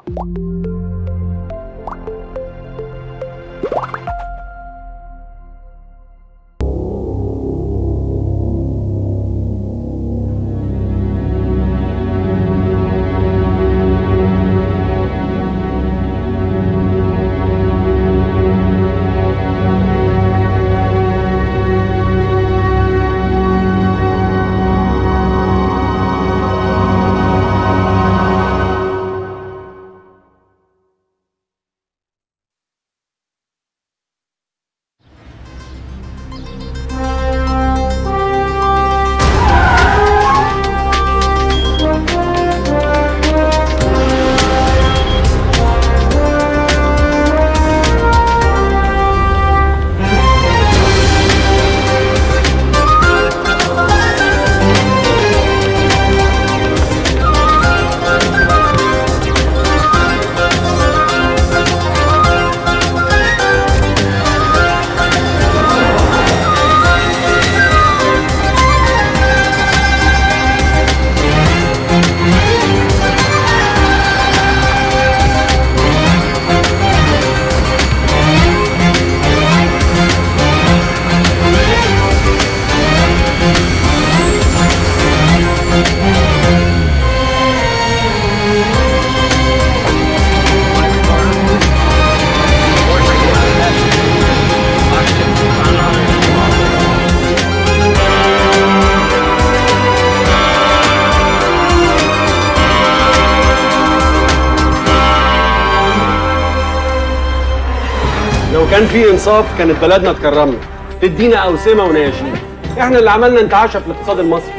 لو كان في انصاف كانت بلدنا اتكرمنا، تدينا اوسمه ونياشين. احنا اللي عملنا انتعاشه في الاقتصاد المصري.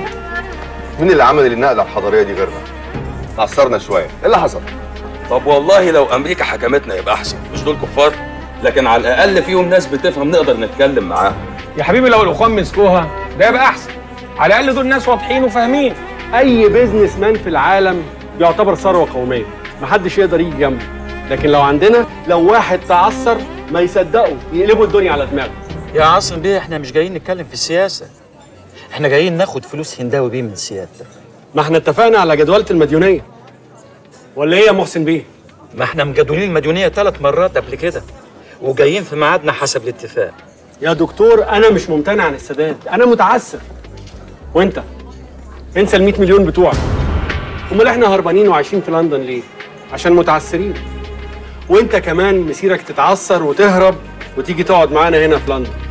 مين اللي عمل النقله الحضاريه دي غيرنا؟ عصرنا شويه، ايه اللي حصل؟ طب والله لو امريكا حكمتنا يبقى احسن، مش دول كفار؟ لكن على الاقل فيهم ناس بتفهم نقدر نتكلم معاهم. يا حبيبي لو الاخوان مسكوها ده يبقى احسن، على الاقل دول ناس واضحين وفاهمين. اي بيزنس مان في العالم يعتبر ثروه قوميه، محدش يقدر يجي جنبه. لكن لو عندنا لو واحد تعثر ما يصدقوا يقلبوا الدنيا على دماغه. يا عاصم بيه احنا مش جايين نتكلم في السياسه، احنا جايين ناخد فلوس هنداوي بيه من سيادتك. ما احنا اتفقنا على جدولة المديونيه، ولا ايه يا محسن بيه؟ ما احنا مجدولين المديونيه 3 مرات قبل كده وجايين في ميعادنا حسب الاتفاق. يا دكتور انا مش ممتنع عن السداد، انا متعسر. وانت انسى ال100 مليون بتوعك. امال احنا هربانين وعايشين في لندن ليه؟ عشان متعسرين. وانت كمان مسيرك تتعثر وتهرب وتيجي تقعد معانا هنا في لندن.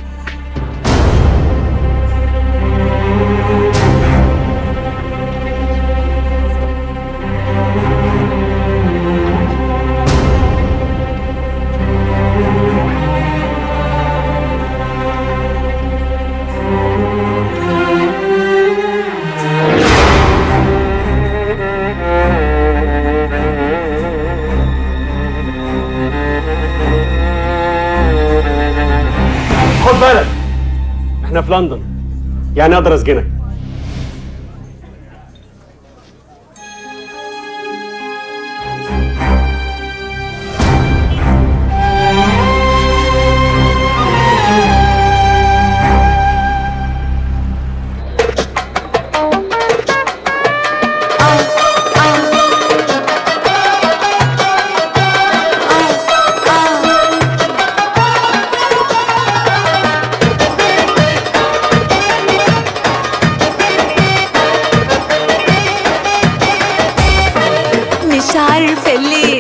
خد بالك احنا في لندن، يعني اقدر اسجنك. مش عارفة ليه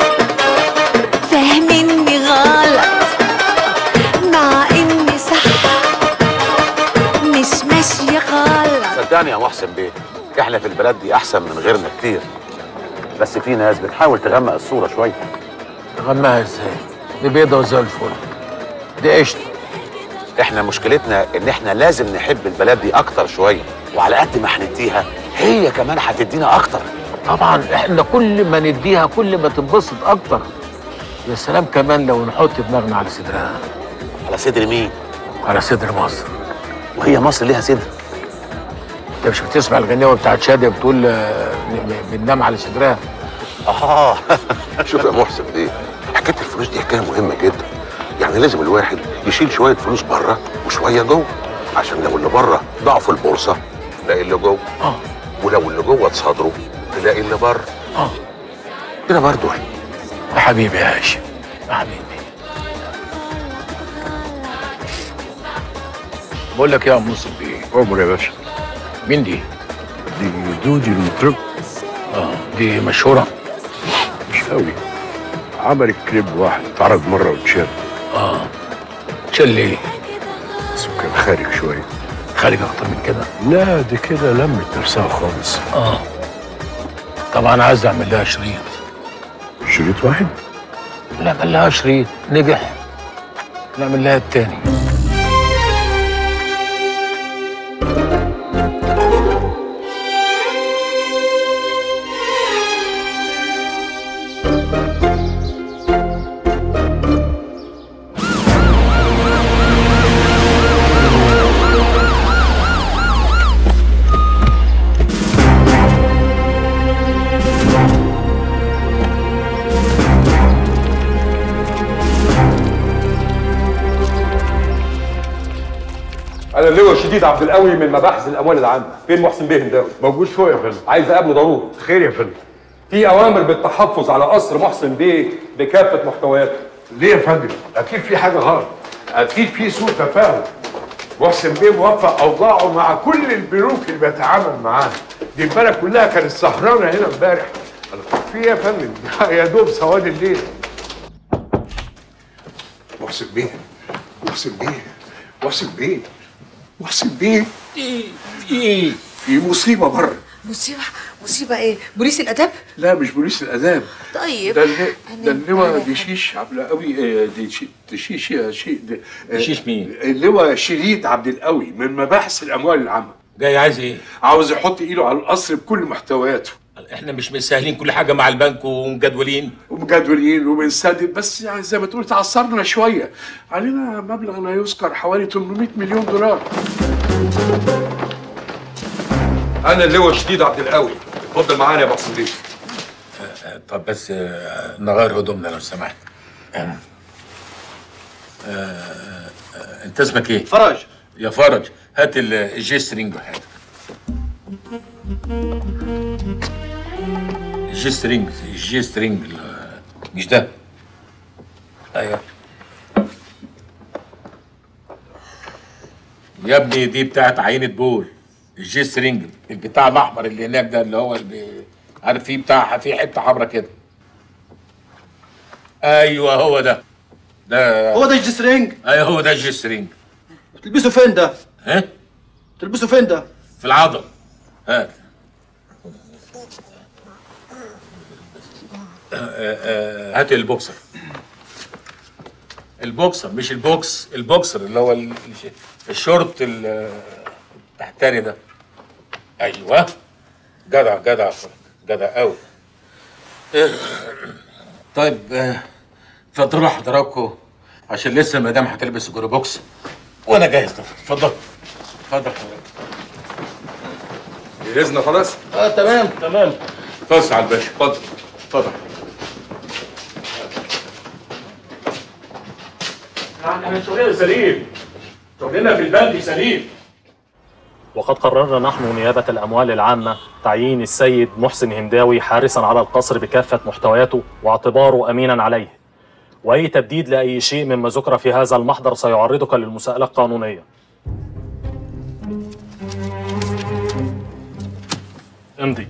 فاهميني غلط مع اني صح مش ماشية غلط. صدقني يا محسن بيه احنا في البلد دي احسن من غيرنا كتير، بس في ناس بتحاول تغمق الصورة شوية. تغمها ازاي؟ دي بيضة وزي الفل، دي قشطة. احنا مشكلتنا ان احنا لازم نحب البلد دي اكتر شوية، وعلى قد ما هنديها هي كمان هتدينا اكتر. طبعا احنا كل ما نديها كل ما تنبسط اكتر. يا سلام كمان لو نحط دماغنا على صدرها. على صدر مين؟ على صدر مصر. وهي مصر ليها صدر؟ انت مش بتسمع الغنيوه بتاعت شاديه بتقول بننام على صدرها؟ شوف يا محسن بيه، حكايه الفلوس دي حكايه مهمه جدا. يعني لازم الواحد يشيل شويه فلوس بره وشويه جوه، عشان لو اللي بره ضاع في البورصه تلاقي اللي جوه، ولو اللي جوه اتصادروا تلاقي اللي بره. كده برضه. يا حبيبي يا هاشم، يا حبيبي. بقول لك يا منصف بيه، عمر يا باشا. مين دي؟ دي دودي المطرب. دي مشهورة؟ مش قوي، عملت كليب واحد اتعرض مرة واتشال. اتشال ليه؟ بس كان خارج شوية. خارج أكتر من كده؟ لا دي كده لمت نفسها خالص. طبعا عايز أعمل لها شريط. شريط واحد؟ نعمل لها شريط نجح، نعمل لها التاني. انا اللواء شديد عبد القوي من مباحث الاموال العامه. فين محسن بيه هنداوي؟ موجود فوق يا فندم. عايز اقابله ضروري. خير يا فندم. في اوامر بالتحفظ على قصر محسن بيه بكافه محتوياته. ليه يا فندم؟ اكيد في حاجه غلط، اكيد في سوء تفاهم. محسن بيه موفق اوضاعه مع كل البنوك اللي بيتعامل معاها. دي البلد كلها كانت سهرانه هنا امبارح. في ايه يا فندم؟ يا دوب سواد الليل. محسن بيه، محسن بيه، محسن بيه، محسن بيه. ايه؟ في مصيبه بره. مصيبة ايه؟ بوليس الاداب؟ لا مش بوليس الاداب. طيب ده اللواء دشيش عبد القوي. دشيش مين؟ اللواء شديد عبد القوي من مباحث الاموال العامه. جاي عايز ايه؟ عاوز يحط ايده على القصر بكل محتوياته. احنا مش مسهلين كل حاجه مع البنك ومجدولين وبنسدد، بس يعني زي ما تقول تعثرنا شويه. علينا مبلغ لا يذكر حوالي 800 مليون دولار. انا اللواء شديد عبد القوي. اتفضل معانا يا محسن بيه. طب بس نغير هدومنا لو سمحت. انت اسمك ايه؟ فرج. يا فرج هات الجي سترينج وحياتك. الجي سترينج مش ده. ايوه يا ابني، دي بتاعت عينة بول. الجي سترينج البتاع الاحمر اللي هناك ده، اللي هو اللي عارف فيه بتاع فيه حته حمراء كده. ايوه هو ده. هو ده الجي سترينج؟ ايوه هو ده الجي سترينج. تلبسه فين ده؟ ها؟ تلبسه فين ده؟ في العضل. هات. هات البوكسر. البوكسر مش البوكس، البوكسر اللي هو الشورت التحتاني ده. ايوه جدع جدع جدع قوي. طيب اتفضلوا حضراتكم عشان لسه المدام هتلبس الجوري بوكس وانا جاهز. اتفضل اتفضل حضرتك. جهزنا خلاص؟ تمام. فص على الباشا. اتفضل اتفضل. احنا شغلنا سليم، شغلنا في البنك سليم. وقد قررنا نحن نيابة الأموال العامة تعيين السيد محسن هنداوي حارسا على القصر بكافة محتوياته واعتباره أمينا عليه، وأي تبديد لأي شيء مما ذكر في هذا المحضر سيعرضك للمساءلة القانونية. امضي.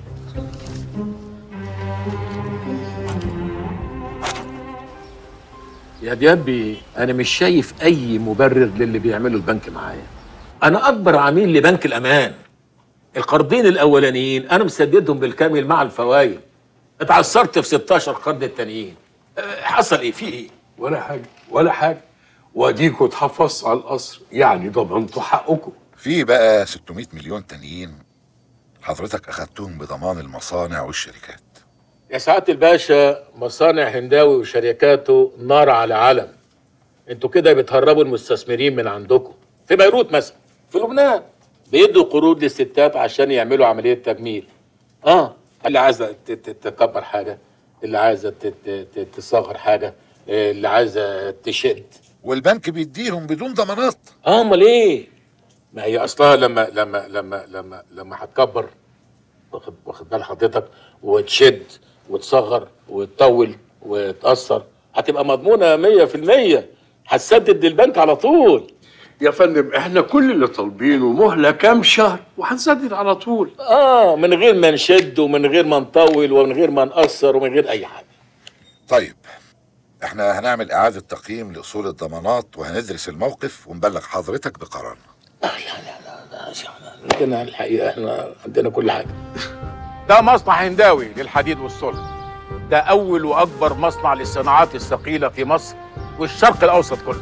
يا ديابي انا مش شايف اي مبرر للي بيعمله البنك معايا. انا اكبر عميل لبنك الامان. القرضين الاولانيين انا مسددهم بالكامل مع الفوائد. اتعثرت في 16 قرض التانيين. حصل ايه؟ في ايه؟ ولا حاجه ولا حاجه. واديكوا اتحفظتوا على القصر، يعني ضمنتوا حقكم. في بقى 600 مليون تانيين حضرتك اخدتهم بضمان المصانع والشركات. يا سعادة الباشا، مصانع هنداوي وشركاته نار على علم. انتوا كده بتهربوا المستثمرين من عندكم. في بيروت مثلا، في لبنان بيدوا قروض للستات عشان يعملوا عملية تجميل. اللي عايزة تكبر حاجة، اللي عايزة تصغر حاجة، اللي عايزة تشد، والبنك بيديهم بدون ضمانات. امال ايه؟ ما هي اصلها لما هتكبر، واخد بال حضرتك، وتشد وتصغر وتطول وتأثر هتبقى مضمونة 100%. هتسدد للبنك على طول. يا فندم احنا كل اللي طالبينه مهله كام شهر وهنسدد على طول. من غير ما نشد ومن غير ما نطول ومن غير ما نقصر ومن غير اي حاجه. طيب احنا هنعمل اعاده تقييم لاصول الضمانات وهندرس الموقف ونبلغ حضرتك بقرارنا. لا عندنا الحقيقه احنا عندنا كل حاجه. ده مصنع هنداوي للحديد والصلب. ده اول واكبر مصنع للصناعات الثقيله في مصر والشرق الاوسط كله.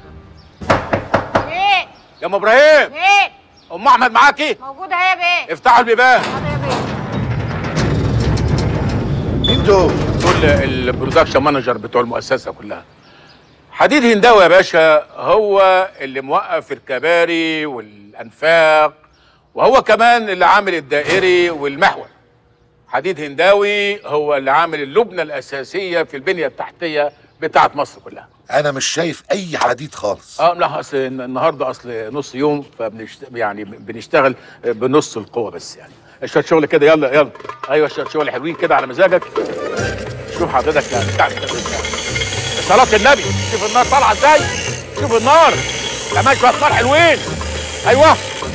ايه يا ام ابراهيم؟ ايه ام احمد معاكي؟ موجوده اهي يا بيه. افتحوا البيبان. مين دول؟ دول البرودكشن مانجر بتوع المؤسسه كلها. حديد هنداوي يا باشا هو اللي موقف الكباري والانفاق وهو كمان اللي عامل الدائري والمحور. حديد هنداوي هو اللي عامل اللبنه الاساسيه في البنيه التحتيه بتاعت مصر كلها. انا مش شايف اي حديد خالص. لا اصل النهارده نص يوم يعني بنشتغل بنص القوه بس يعني. شويه شغل كده يلا. ايوه شويه شغل حلوين كده على مزاجك. شوف حضرتك يعني بتاعت صلاة النبي. شوف النار طالعه ازاي. شوف النار كمان شويه نار حلوين. ايوه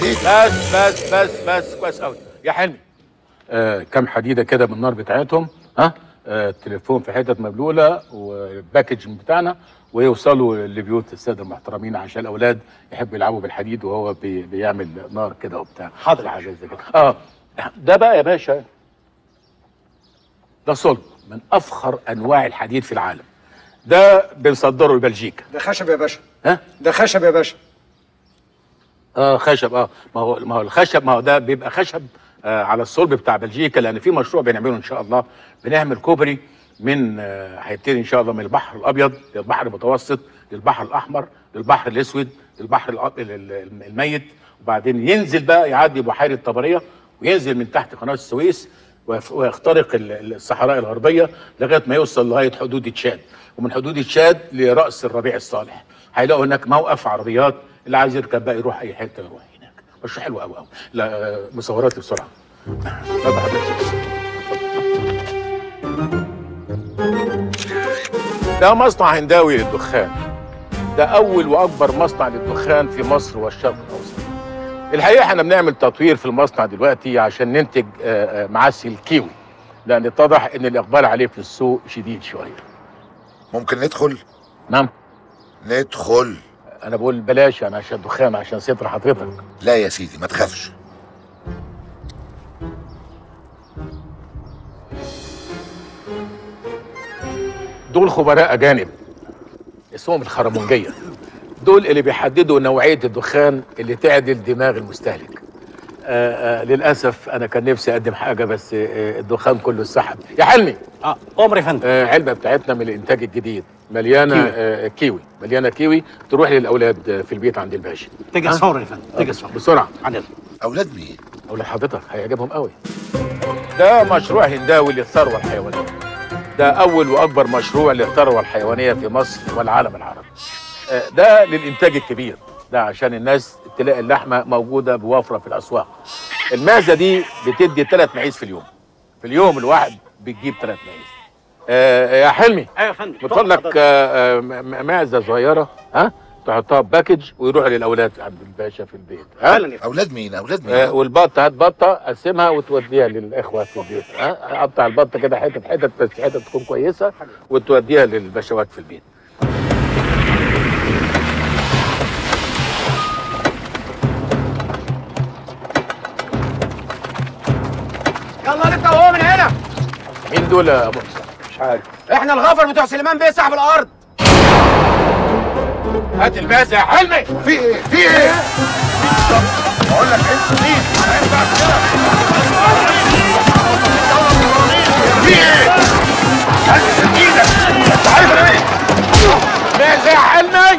بس كويس قوي يا حلمي. كام حديده كده من النار بتاعتهم. التليفون في حتت مبلوله والباكج بتاعنا ويوصلوا لبيوت الساده المحترمين عشان الاولاد يحبوا يلعبوا بالحديد وهو بيعمل نار كده وبتاع. حاضر حاجه زي كده. ده بقى يا باشا ده صلب من افخر انواع الحديد في العالم. ده بنصدره لبلجيكا. ده خشب يا باشا. ده خشب يا باشا. خشب. ما هو الخشب ما هو ده بيبقى خشب على الصلب بتاع بلجيكا لان في مشروع بنعمله ان شاء الله. بنعمل كوبري من هيبتدي ان شاء الله من البحر الابيض للبحر المتوسط للبحر الاحمر للبحر الاسود للبحر الميت وبعدين ينزل بقى يعدي بحيره طبريه وينزل من تحت قناه السويس ويخترق الصحراء الغربيه لغايه ما يوصل لغايه حدود تشاد ومن حدود تشاد لراس الربيع الصالح. هيلاقوا هناك موقف عربيات اللي عايز يركب بقى يروح اي حته يروح هناك. مش حلو قوي. لا مصوراتي بسرعه. اتفضل حضرتك. ده مصنع هنداوي للدخان. ده اول واكبر مصنع للدخان في مصر والشرق الاوسط. الحقيقه احنا بنعمل تطوير في المصنع دلوقتي عشان ننتج معسل كيوي لان اتضح ان الاقبال عليه في السوق شديد شويه. ممكن ندخل؟ نعم ندخل. انا بقول بلاش انا عشان دخان عشان ستر حضرتك. لا يا سيدي ما تخافش. دول خبراء اجانب اسمهم الخرمونجيه. دول اللي بيحددوا نوعيه الدخان اللي تعدل دماغ المستهلك. للاسف انا كان نفسي اقدم حاجه بس الدخان كله اتسحب. يا حلمي عمر يا فندم. علبه بتاعتنا من الانتاج الجديد مليانه كيوي. مليانه كيوي تروح للاولاد في البيت عند الباشا. تجهز فورا يا فندم. تجهز فورا بسرعه. عدل. اولاد مين؟ اولاد حضرتك هيعجبهم قوي. ده مشروع هنداوي للثروه الحيوانيه. ده اول واكبر مشروع للثروه الحيوانيه في مصر والعالم العربي. ده للانتاج الكبير. ده عشان الناس تلاقي اللحمه موجوده بوفره في الاسواق. المعزه دي بتدي 3 معيز في اليوم. في اليوم الواحد بتجيب 3 معيز. يا حلمي. ايوه يا فندم. بتقول لك معزه صغيره تحطها باكج ويروح للاولاد عند الباشا في البيت. اولاد مين؟ والبطه هات بطه قسمها وتوديها للاخوه في البيت. قطع البطه كده حتت بس حتت تكون كويسه وتوديها للبشوات في البيت. يلا نبدا وهو من هنا. مين دول يا ابو حسين؟ مش عارف. احنا الغفر بتوع سليمان بيه صاحب الارض. هات المعزه يا حلمي. في ايه؟ في ايه؟ بقول لك انت مين؟ ما ينفعش كده. في ايه؟ هات ايدك. انت عارف انا ايه؟ معزه يا حلمي.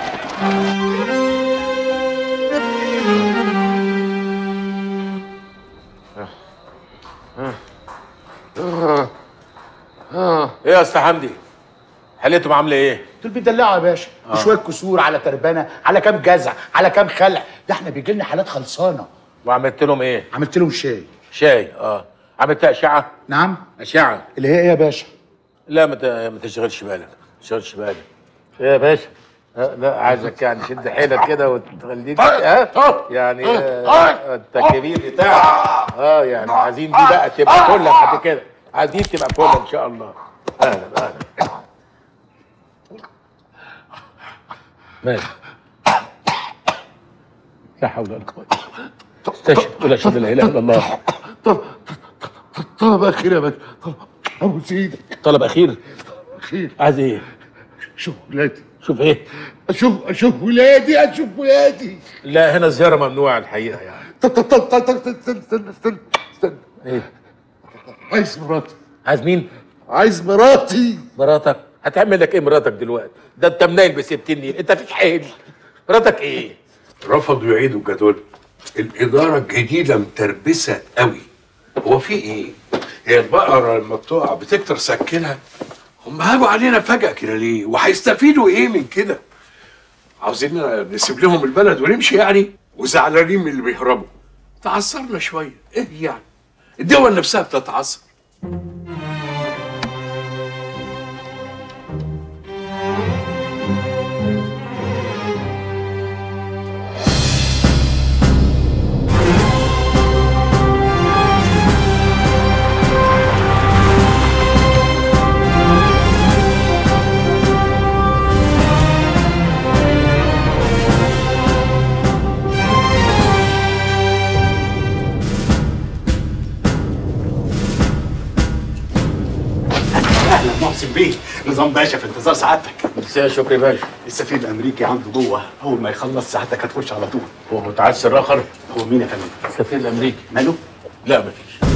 ايه يا استاذ حمدي؟ حالتهم عامله ايه؟ دول بيدلعوا يا باشا. شويه كسور على تربانه على كام جزع على كام خلع. ده احنا بيجي لنا حالات خلصانه. وعملت لهم ايه؟ عملت لهم شاي. شاي عملت اشعه؟ نعم. اشعه اللي هي ايه يا باشا؟ لا ما تشغلش بالك، ما تشغلش بالك. ايه يا باشا؟ لا عايزك يعني شد حيلك كده وتخليك يعني انت الكبير بتاعك. يعني عايزين دي بقى تبقى كلك بعد كده، عايزين تبقى كلك ان شاء الله. اهلا اهلا. ماشي. لا حول ولا قوة. استشهد ولا اشهد لا اله الا الله. طلب اخير يا باشا، ابو سيدك. طلب اخير؟ اخير. عايز ايه؟ شوف ولادي. شوف ايه؟ اشوف ولادي. لا هنا الزياره ممنوعه الحقيقه يعني. استنى. ايه؟ عايز مراتي. عايز مين؟ عايز مراتي. مراتك؟ هتعمل لك ايه مراتك دلوقتي؟ ده انت منايل ب 60 نيل، انت فيش حيل. مراتك ايه؟ رفضوا يعيدوا الجدول. الإدارة الجديدة متربسة قوي. هو في إيه؟ هي البقرة لما بتقع بتكتر سكنها؟ هم هاجوا علينا فجأة كده ليه؟ وهيستفيدوا إيه من كده؟ عاوزين نسيب لهم البلد ونمشي يعني؟ وزعلانين من اللي بيهربوا. تعثرنا شوية، إيه يعني؟ الدول نفسها بتتعثر. محسن بيه، نظام باشا في انتظار سعادتك. مساء شكري باشا. السفير الامريكي عنده جوه، اول ما يخلص سعادتك هتخش على طول. هو متعسر اخر؟ هو مين يا فندم؟ السفير الامريكي. ماله؟ لا مفيش.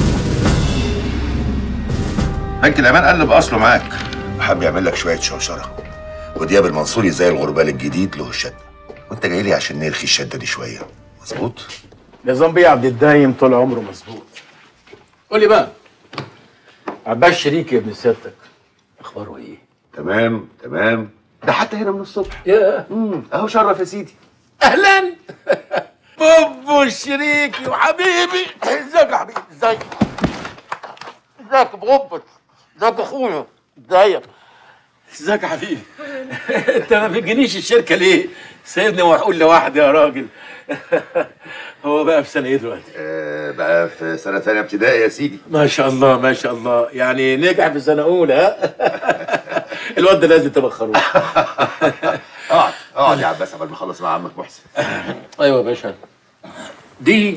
بنك الامان قلب اصله معاك وحب يعمل لك شويه شوشره، ودياب المنصوري زي الغربال الجديد له الشده، وانت جاي لي عشان نرخي الشده دي شويه. مظبوط؟ نظام بيه عبد الدايم طول عمره مظبوط. قول لي بقى، عباس شريكي يا ابن سيادتك اخباره ايه؟ تمام ده حتى هنا من الصبح. يا اهو شرف يا سيدي. اهلا بوبو الشريكي وحبيبي. ازيك يا حبيبي؟ ازيك يا بوبو؟ ازيك يا اخويا؟ ازيك يا حبيبي؟ انت ما بتجينيش الشركه ليه؟ سيبني واقول لوحدي يا راجل. هو بقى في سنه ايه دلوقتي؟ بقى في سنه ثانيه ابتدائي يا سيدي. ما شاء الله ما شاء الله، يعني نجح في سنه اولى. ها الواد ده لازم تبخروه. اقعد يا عباس قبل ما اخلص مع عمك محسن. ايوه يا باشا. دي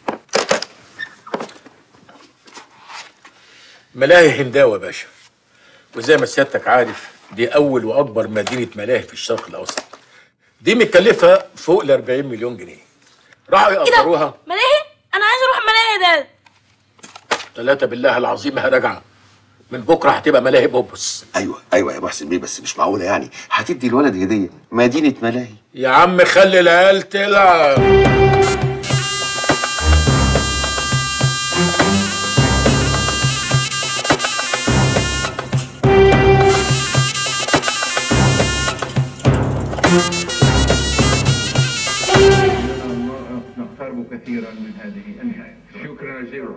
ملاهي هنداوي يا باشا، وزي ما سيادتك عارف دي اول واكبر مدينه ملاهي في الشرق الاوسط. دي متكلفه فوق ال 40 مليون جنيه. راحوا يقدروها. ملاهي؟ انا عايز اروح ملاهي ده. 3 بالله العظيم راجعه. من بكره هتبقى ملاهي بوبس. ايوه يا محسن بيه، بس مش معقوله يعني هتدي الولد هديه مدينه ملاهي. يا عم خلي العيال تلعب. نقترب كثيرا من هذه النهاية. شكرا جزيلا.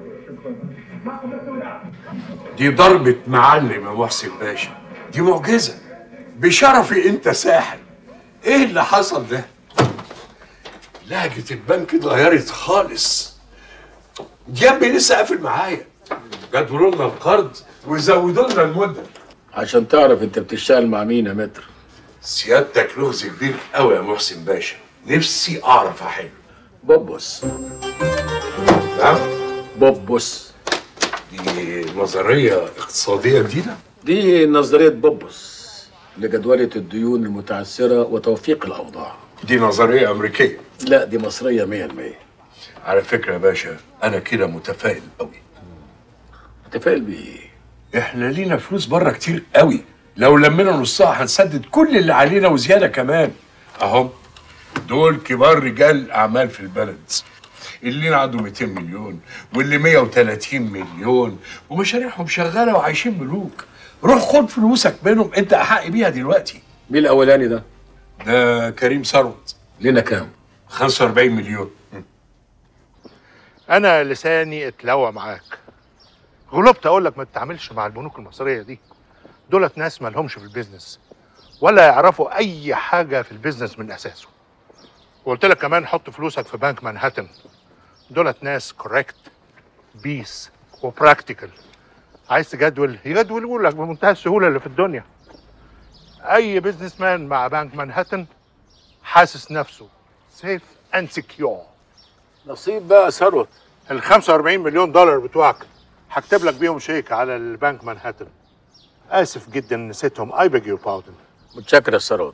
دي ضربة معلم يا محسن باشا، دي معجزة. بشرفي انت ساحر. ايه اللي حصل ده؟ لهجة البنك اتغيرت خالص. ديابي لسه قافل معايا. جدولوا لنا القرض وزودوا لنا المدة. عشان تعرف انت بتشتغل مع مين يا متر. سيادتك لغز كبير قوي يا محسن باشا، نفسي اعرف احله. بوبوس. نعم؟ بوبوس. دي نظرية اقتصادية جديدة؟ دي نظرية بوبوس لجدولة الديون المتعثرة وتوفيق الأوضاع. دي نظرية أمريكية؟ لا دي مصرية 100%. على فكرة يا باشا أنا كده متفائل قوي. متفائل بإيه؟ إحنا لينا فلوس بره كتير قوي، لو لمينا نصها هنسدد كل اللي علينا وزيادة كمان. أهم دول كبار رجال أعمال في البلد، اللي عنده 200 مليون واللي 130 مليون ومشاريعهم شغالة وعايشين ملوك. روح خد فلوسك منهم، أنت أحق بيها دلوقتي. مين الأولاني ده؟ ده كريم ثروت. لنا كام؟ 45 مليون. انا لساني اتلوى معاك، غلبت اقول لك ما تتعاملش مع البنوك المصريه دي. دولت ناس ما لهمش في البيزنس ولا يعرفوا اي حاجه في البيزنس من اساسه. وقلت لك كمان حط فلوسك في بنك مانهاتن. دولت ناس كوريكت بيس وبراكتيكال. عايز تجدول يجدولوا لك بمنتهى السهوله اللي في الدنيا. اي بيزنس مان مع بنك مانهاتن حاسس نفسه سيف اند سكيور. نصيب بقى ثروت. ال 45 مليون دولار بتوعك هكتب لك بيهم شيك على البنك مانهاتن. اسف جدا نسيتهم. اي بيج يور باردن. متشكر يا ثروت.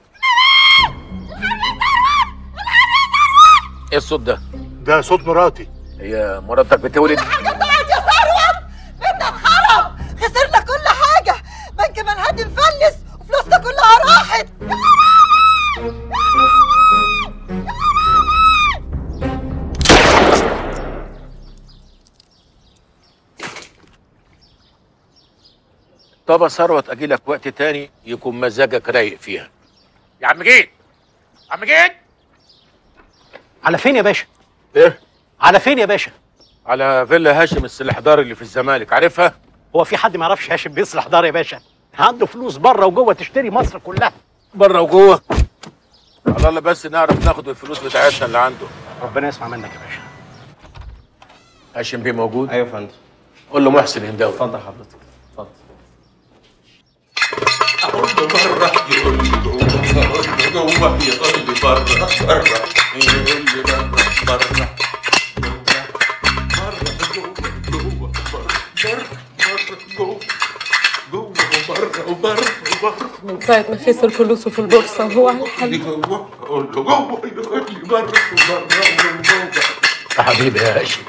ايه الصوت ده؟ ده صوت مراتي. هي مراتك بتولد؟ طلعت يا ثروت، بيتنا اتخرب، خسرنا كل حاجه، بنك مانهاتن فلس وفلوسنا كلها راحت. طب يا ثروت اجي لك وقت تاني يكون مزاجك رايق فيها. يا عم جيد، عم جيد. على فين يا باشا؟ ايه؟ على فين يا باشا؟ على فيلا هاشم السلحدار اللي في الزمالك، عارفها؟ هو في حد ما يعرفش هاشم بيصلح دار يا باشا؟ عنده فلوس بره وجوه تشتري مصر كلها. بره وجوه؟ على الله بس نعرف ناخد الفلوس بتاعتنا اللي عنده. ربنا يسمع منك يا باشا. هاشم بيه موجود؟ ايوه يا فندم. قول له محسن هنداوي. اتفضل حضرتك، اتفضل. اقول له بره يقول لي جوه، اقول له جوه يقول لي بره، بره يقول لي بره، من ساعة ما خسر فلوسه في البورصة وهو على الحل. اقول له جوه يقول لي بره، بره يا حبيبي يا هاشم.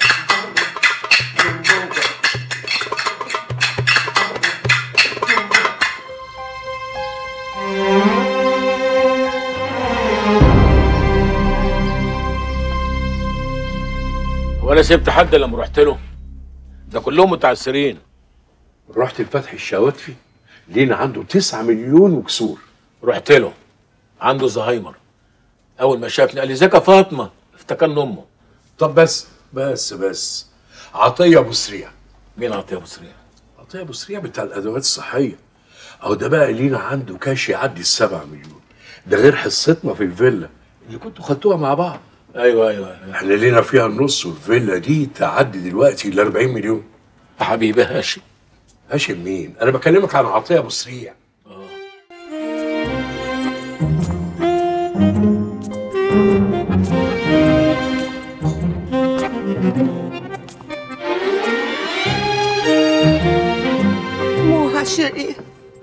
ولا سبت حد لما رحت له؟ ده كلهم متعسرين. رحت لفتحي الشواتفي لينا عنده 9 مليون وكسور. رحت له عنده زهايمر. اول ما شافني قال لي ازيك يا فاطمه، افتكرني امه. طب بس عطيه ابو سريع. مين عطيه ابو سريع؟ عطيه ابو سريع بتاع الادوات الصحيه. اهو ده بقى لينا عنده كاش يعدي ال7 مليون، ده غير حصتنا في الفيلا اللي كنتوا خدتوها مع بعض. ايوه احنا لينا فيها النص، والفيلا دي تعدي دلوقتي ل 40 مليون. يا حبيبي هاشم. هاشم مين؟ انا بكلمك عن عطيه ابو سريع. مو chérie.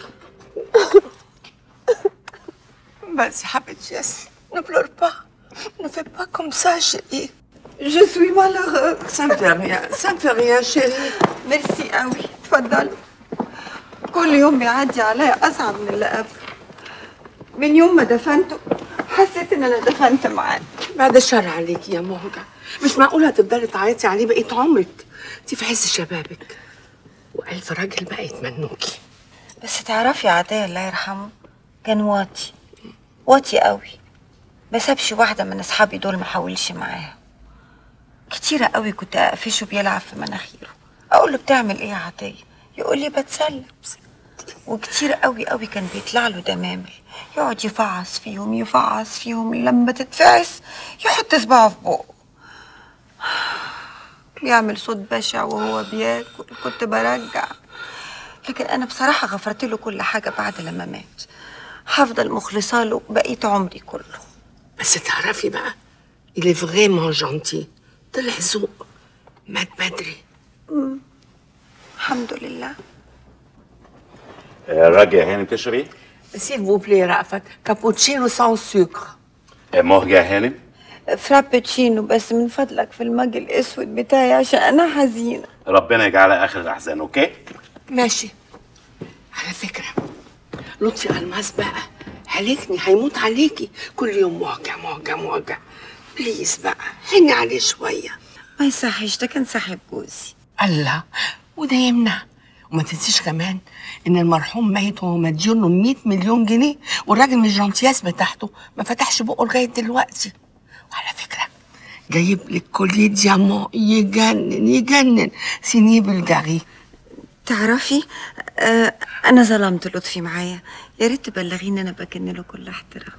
Vas-y, حبيبتي ياسين. Ne pleure pas. Ne fais pas comme ça, chérie. Je suis malheureuse. Ça me fait rien. Ça me fait rien, chérie. Merci قوي. اتفضلي. كل يوم بيعدي عليا أصعب من اللي قبل. من يوم ما دفنته حسيت إن أنا دفنت معاه. بعد الشر عليكي يا مهجة، مش معقولة هتفضلي تعيطي عليه بقية عمرك. انتي في عز شبابك وألف راجل بقى يتمنوكي. بس تعرفي عطية الله يرحمه كان واطي قوي، ما سابش واحدة من أصحابي دول ما حاولش معاها. كتيرة قوي كنت أقفشه بيلعب في مناخيره، أقول له بتعمل إيه يا عطية؟ يقول لي بتسلى. وكتير قوي قوي كان بيطلع له دمامل، يقعد يفعص فيهم لما تتفعس يحط صباعه في بقه، بيعمل صوت بشع وهو بياكل. كنت برجع، لكن أنا بصراحة غفرت له كل حاجة بعد لما مات. هفضل مخلصة له بقية عمري كله. بس تعرفي بقى il est vraiment gentil. طلع ذوق، مات بدري. الحمد لله. راجع هانم تشربي؟ s'il vous plaît رأفت، كابوتشينو سان سكر. مهجة هانم؟ فرابتشينو بس من فضلك في المج الأسود بتاعي عشان أنا حزينة. ربنا يجعلها آخر الأحزان، أوكي؟ ماشي. على فكرة لطفي ألماس بقى هلكني، هيموت عليكي كل يوم مهجة. بليز بقى هني عليه شوية. ما يصحش، ده كان صاحب جوزي. الله، وده يمنع. وما تنسيش كمان ان المرحوم ميت وهو مديون له 100 مليون جنيه، والراجل من الجنطياس بتاعته ما فتحش بقه لغايه دلوقتي. وعلى فكره جايب لك كوليه ديامون يجنن سينيه بلجاري. تعرفي انا ظلمت لطفي معايا، يا ريت تبلغيني انا بكن له كل احترام.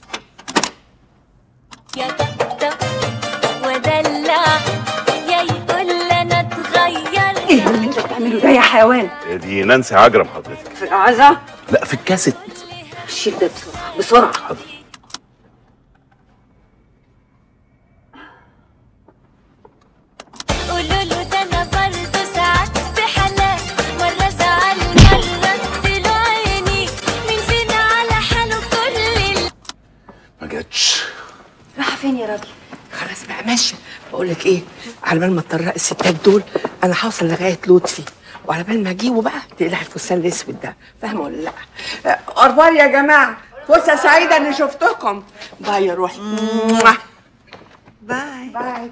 يا طبطب ودلع يا يقول انا اتغير. ايه اللي انت بتعمله ده يا حيوان؟ دي نانسي عجرم حضرتك. في العزا؟ لا في الكاسيت. شيل ده بسرعه بسرعه. حاضر. قولوا له ده انا برضه ساعات بحالات، مره زعل مره اديله عيني، مين فينا على حاله كل ما جاتش. رايحه فين يا راجل؟ خلاص بقى ماشي. بقول لك ايه، على بال ما تطرق الستات دول انا هوصل لغايه لطفي، وعلى بال ما اجيبه بقى تقلع الفستان الاسود ده، فاهمه ولا لا؟ اخبار يا جماعه، فرصه سعيده اني شفتكم. باي يا روحي. باي باي.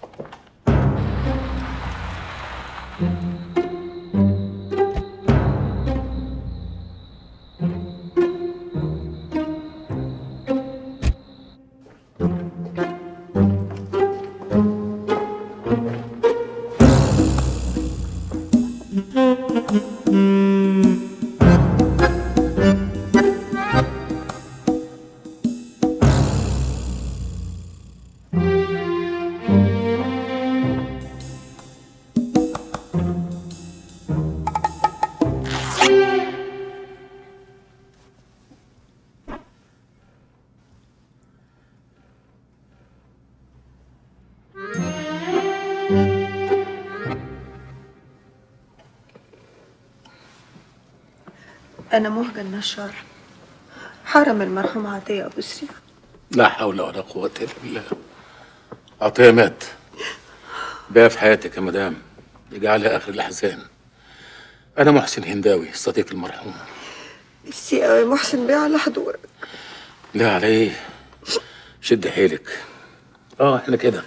أنا مهجة النشار، حرم المرحوم عطية أبو سريع. لا حول ولا قوة إلا بالله. عطية مات. بقى في حياتك يا مدام، اجعلها آخر الأحزان. أنا محسن هنداوي صديق المرحوم. ميرسي أوي محسن بيه على حضورك. لا على إيه؟ شد حيلك. إحنا كده.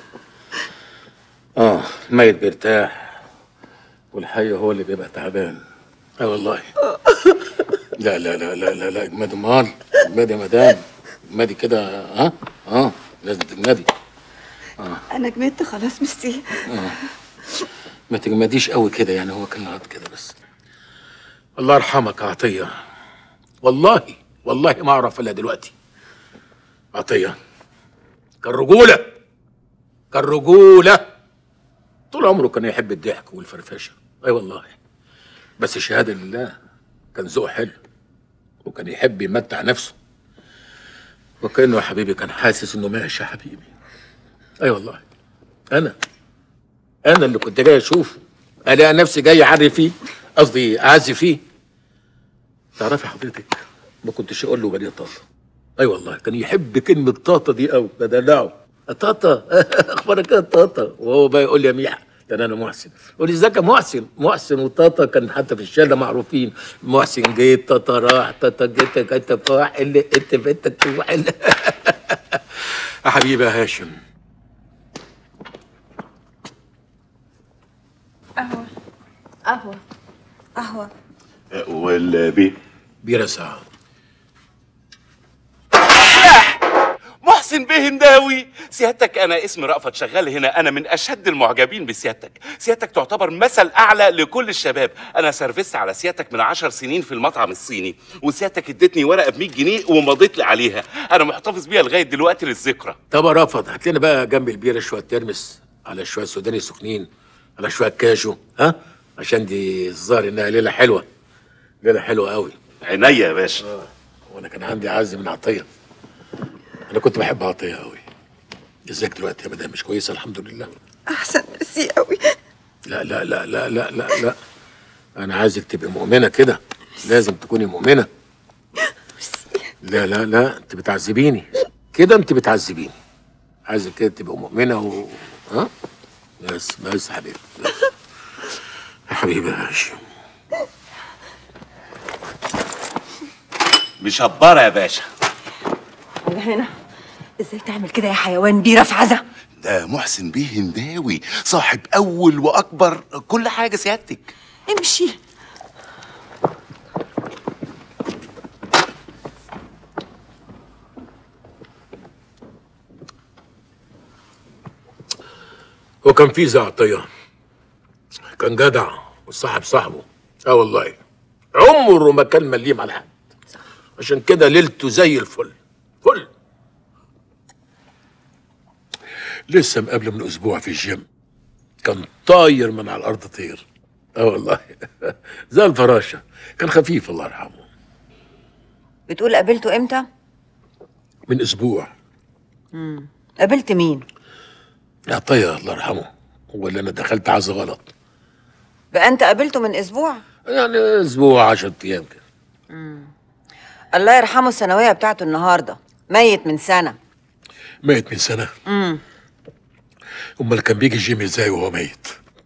الميت بيرتاح والحي هو اللي بيبقى تعبان. والله. لا لا لا لا لا لا اجمدي امال، اجمدي يا مدام، اجمدي كده. لازم تجمدي. أنا جمدت خلاص ميرسي. ما تجمديش قوي كده، يعني هو كان غلط كده بس. الله يرحمك يا عطية. والله ما اعرف الا دلوقتي. عطية كان رجولة طول عمره، كان يحب الضحك والفرفشة. والله. بس شهادة لله كان ذوقه حلو، وكان يحب يمتع نفسه، وكأنه يا حبيبي كان حاسس انه ماشي يا حبيبي. والله. انا اللي كنت جاي اشوفه، الاقي نفسي جاي اعري فيه، قصدي اعزي فيه. تعرفي حضرتك ما كنتش اقول له بني طاطا. والله كان يحب كلمة طاطا دي قوي، بدلعه. طاطا اخبارك ايه يا طاطا؟ وهو بقى يقول لي يا ميحة، ده انا محسن. يقول لي ازيك يا محسن وطاطا كان حتى في الشارع معروفين. محسن جيت، طاطا راح، طاطا جيت، جيت فاح اللي انت بنتك تروح يا حبيبي يا هاشم. قهوة والبي بيرة ساعة. محسن بيه هنداوي، سيادتك انا اسمي رأفت شغال هنا، انا من اشد المعجبين بسيادتك. سيادتك تعتبر مثل اعلى لكل الشباب. انا سرفست على سيادتك من 10 سنين في المطعم الصيني، وسيادتك ادتني ورقه ب 100 جنيه ومضيت لي عليها، انا محتفظ بيها لغايه دلوقتي للذكرى. طب يا رأفت هات لنا بقى جنب البيرة شويه ترمس، على شويه سوداني سخنين، على شويه كاجو، عشان دي الظاهر انها ليله حلوه، ليله حلوه قوي. عينيا يا باشا. وانا كان عندي عز من عطيه، انا كنت بحب عطيه قوي. ازيك دلوقتي يا مدام؟ مش كويسه؟ الحمد لله. أحسن ميرسي أوي. لا لا لا لا لا لا لا، انا عايزك تبقي مؤمنه كده، لازم تكوني مؤمنه. لا لا لا، انت بتعذبيني كده، انت بتعذبيني. عايزك كده تبقى مؤمنه بس يا حبيبي، بس يا حبيبي يا هاشم. مشبره يا باشا. أنا هنا. إزاي تعمل كده يا حيوان بيرة في عزا؟ ده محسن بيه هنداوي، صاحب اول واكبر كل حاجه سيادتك. امشي. هو كان في زي عطيه، كان جدع وصاحب صاحبه، اه والله عمره ما كان مليم على حد، عشان كده ليلته زي الفل فل. لسه مقابله من اسبوع في الجيم، كان طاير من على الارض طير. اه والله زي الفراشه، كان خفيف الله يرحمه. بتقول قابلته امتى؟ من اسبوع. قابلت مين؟ يا طير الله يرحمه، هو اللي انا دخلت عزا غلط. بقى انت قابلته من اسبوع؟ يعني اسبوع 10 ايام كده. الله يرحمه الثانويه بتاعته النهارده، ميت من سنه. ميت من سنه؟ امال كان بيجي الجيم ازاي وهو ميت؟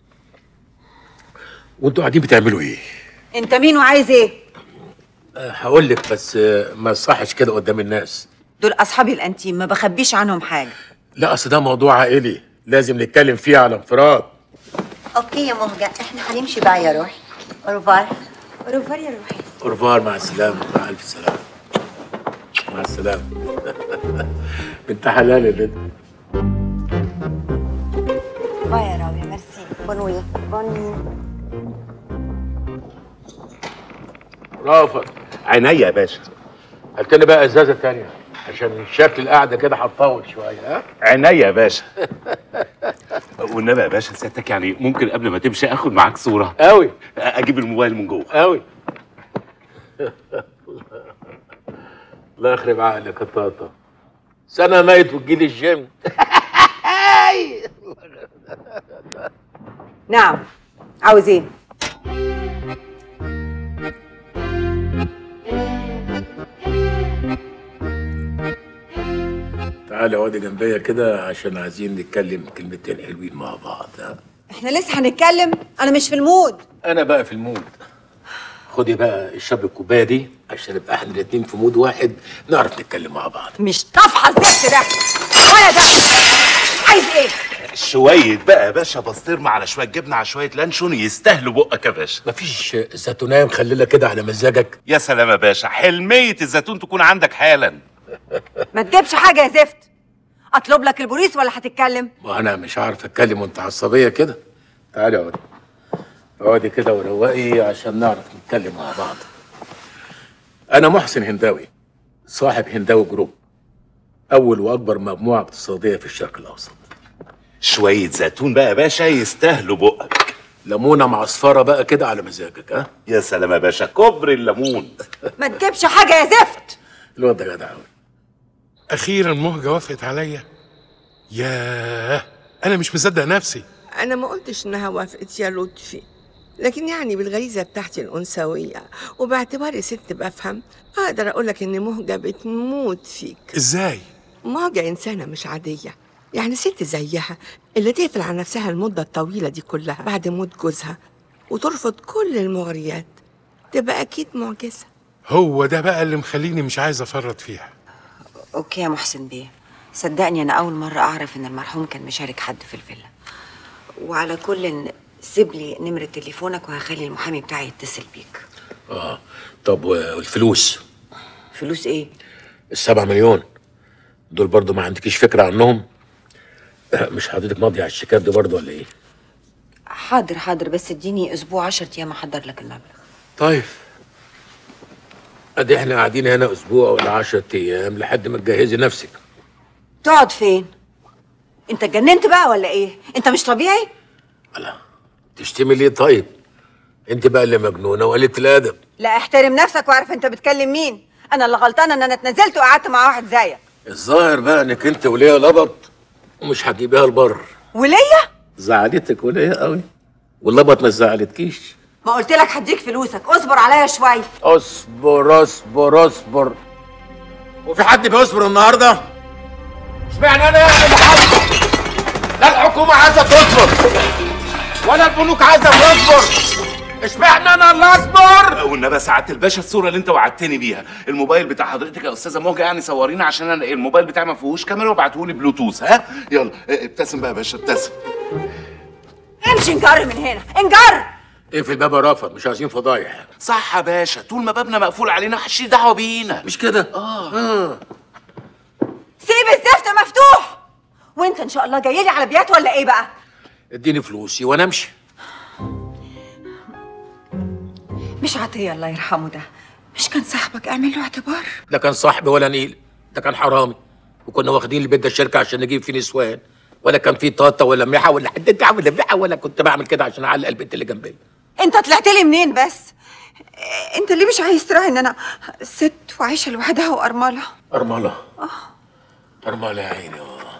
وانتوا قاعدين بتعملوا ايه؟ انت مين وعايز ايه؟ هقول لك بس ما يصحش كده قدام الناس. دول اصحابي الانتيم، ما بخبيش عنهم حاجه. لا اصل ده موضوع عائلي لازم نتكلم فيه على انفراد. اوكي يا مهجة، احنا هنمشي بقى يا روحي. اوروفار. اوروفار يا روحي. اورفار، مع السلامه، مع الف سلامه. مع السلامه. بنت حلال اللي انت. باي يا راوية، ميرسي. بونوي. بوني. رافض. عينيا يا باشا. هات لنا بقى ازازه تانية عشان شكل القعده كده هتطول شويه. ها؟ عينيا يا باشا. والنبي يا باشا سيادتك يعني ممكن قبل ما تمشي اخد معاك صوره؟ قوي. اجيب الموبايل من جوه. قوي. الله يخرب عقلك يا طاطا، سنه ميت وتجيلي الجيم. نعم، عاوز ايه؟ تعالى اقعدي جنبيا كده عشان عايزين نتكلم كلمتين حلوين مع بعض. ها؟ احنا لسه هنتكلم؟ انا مش في المود. انا بقى في المود. خدي بقى الشاب الكوبايه دي عشان نبقى احنا الاتنين في مود واحد نعرف نتكلم مع بعض. مش طافحه الزفت ده ولا ده. عايز ايه؟ شويه بقى يا باشا بسطرمه على شويه جبنه على شويه لانشون يستاهلوا بقك يا باشا. مفيش زيتونيه مخلله كده على مزاجك؟ يا سلام يا باشا، حلميه الزيتون تكون عندك حالا. ما تجيبش حاجه يا زفت. اطلب لك البوليس ولا هتتكلم؟ ما انا مش عارف اتكلم وانت عصبيه كده. تعالي اقعدي. اقعدي كده وروقي عشان نعرف نتكلم مع بعض. انا محسن هنداوي، صاحب هنداوي جروب، اول واكبر مجموعه اقتصاديه في الشرق الاوسط. شويه زيتون بقى يا باشا يستاهلوا بقك. ليمونه معصفره بقى كده على مزاجك. ها؟ يا سلام يا باشا، كبر الليمون. ما تجيبش حاجه يا زفت. الواد ده جدع قوي. اخيرا مهجة وافقت عليا. ياه، انا مش مصدق نفسي. أنا ما قلتش إنها وافقت يا لطفي، لكن يعني بالغريزة بتاعتي الأنثوية وباعتباري ست بفهم أقدر أقولك إن مهجة بتموت فيك. ازاي؟ مهجة إنسانة مش عادية، يعني ست زيها اللي تقفل على نفسها المدة الطويلة دي كلها بعد موت جوزها وترفض كل المغريات تبقى أكيد معجزة. هو ده بقى اللي مخليني مش عايز أفرط فيها. اوكي يا محسن بيه، صدقني انا اول مره اعرف ان المرحوم كان مشارك حد في الفيلا. وعلى كل سيب لي نمره تليفونك وهخلي المحامي بتاعي يتصل بيك. طب والفلوس؟ فلوس ايه؟ ال7 مليون دول برضو ما عندكيش فكره عنهم؟ مش حضرتك ماضي على الشيكات دي برضو ولا ايه؟ حاضر حاضر، بس اديني اسبوع 10 ايام احضر لك المبلغ. طيب ادي احنا قاعدين هنا اسبوع ولا 10 ايام لحد ما تجهزي نفسك. تقعد فين؟ انت اتجننت بقى ولا ايه؟ انت مش طبيعي؟ تشتمي ليه طيب؟ انت بقى اللي مجنونه وقلة الادب. لا احترم نفسك واعرف انت بتكلم مين. انا اللي غلطانه ان انا اتنزلت وقعدت مع واحد زيك. الظاهر بقى انك انت وليا لبط ومش هتجيبيها البر. وليا؟ زعلتك وليا قوي واللبط ما زعلتكيش. ما قلت لك هديك فلوسك، اصبر عليا شويه. اصبر اصبر اصبر. وفي حد بيصبر النهارده؟ اشمعنى انا يعني اللي حاصل؟ لا الحكومه عايزه تصبر ولا البنوك عايزه تصبر. اشمعنى انا اللي اصبر؟ والنبي سعاده الباشا الصوره اللي انت وعدتني بيها، الموبايل بتاع حضرتك يا استاذه موجه يعني صورينا عشان انا الموبايل بتاعي ما فيهوش كاميرا وابعتهولي بلوتوث. ها يلا ابتسم بقى يا باشا ابتسم. امشي انجر من هنا انجر. اقفل الباب يا رافض، مش عايزين فضايح. صح يا باشا، طول ما بابنا مقفول علينا محدش ليه دعوه بينا. مش كده؟ سيب الزفت مفتوح. وانت ان شاء الله جاي لي على بيات ولا ايه بقى؟ اديني فلوسي وانا امشي. مش عطيه الله يرحمه ده مش كان صاحبك؟ اعمل له اعتبار. ده كان صاحبي ولا نيل، ده كان حرامي، وكنا واخدين البيت ده الشركه عشان نجيب فيه نسوان، ولا كان فيه طاطا ولا ميحه ولا حد عامل ميحه، ولا كنت بعمل كده عشان اعلق البنت اللي جنبي. انت طلعت لي منين بس؟ انت ليه مش عايز تراعي ان انا ست وعايشه لوحدها وارمله؟ ارمله؟ ارمله يا عيني.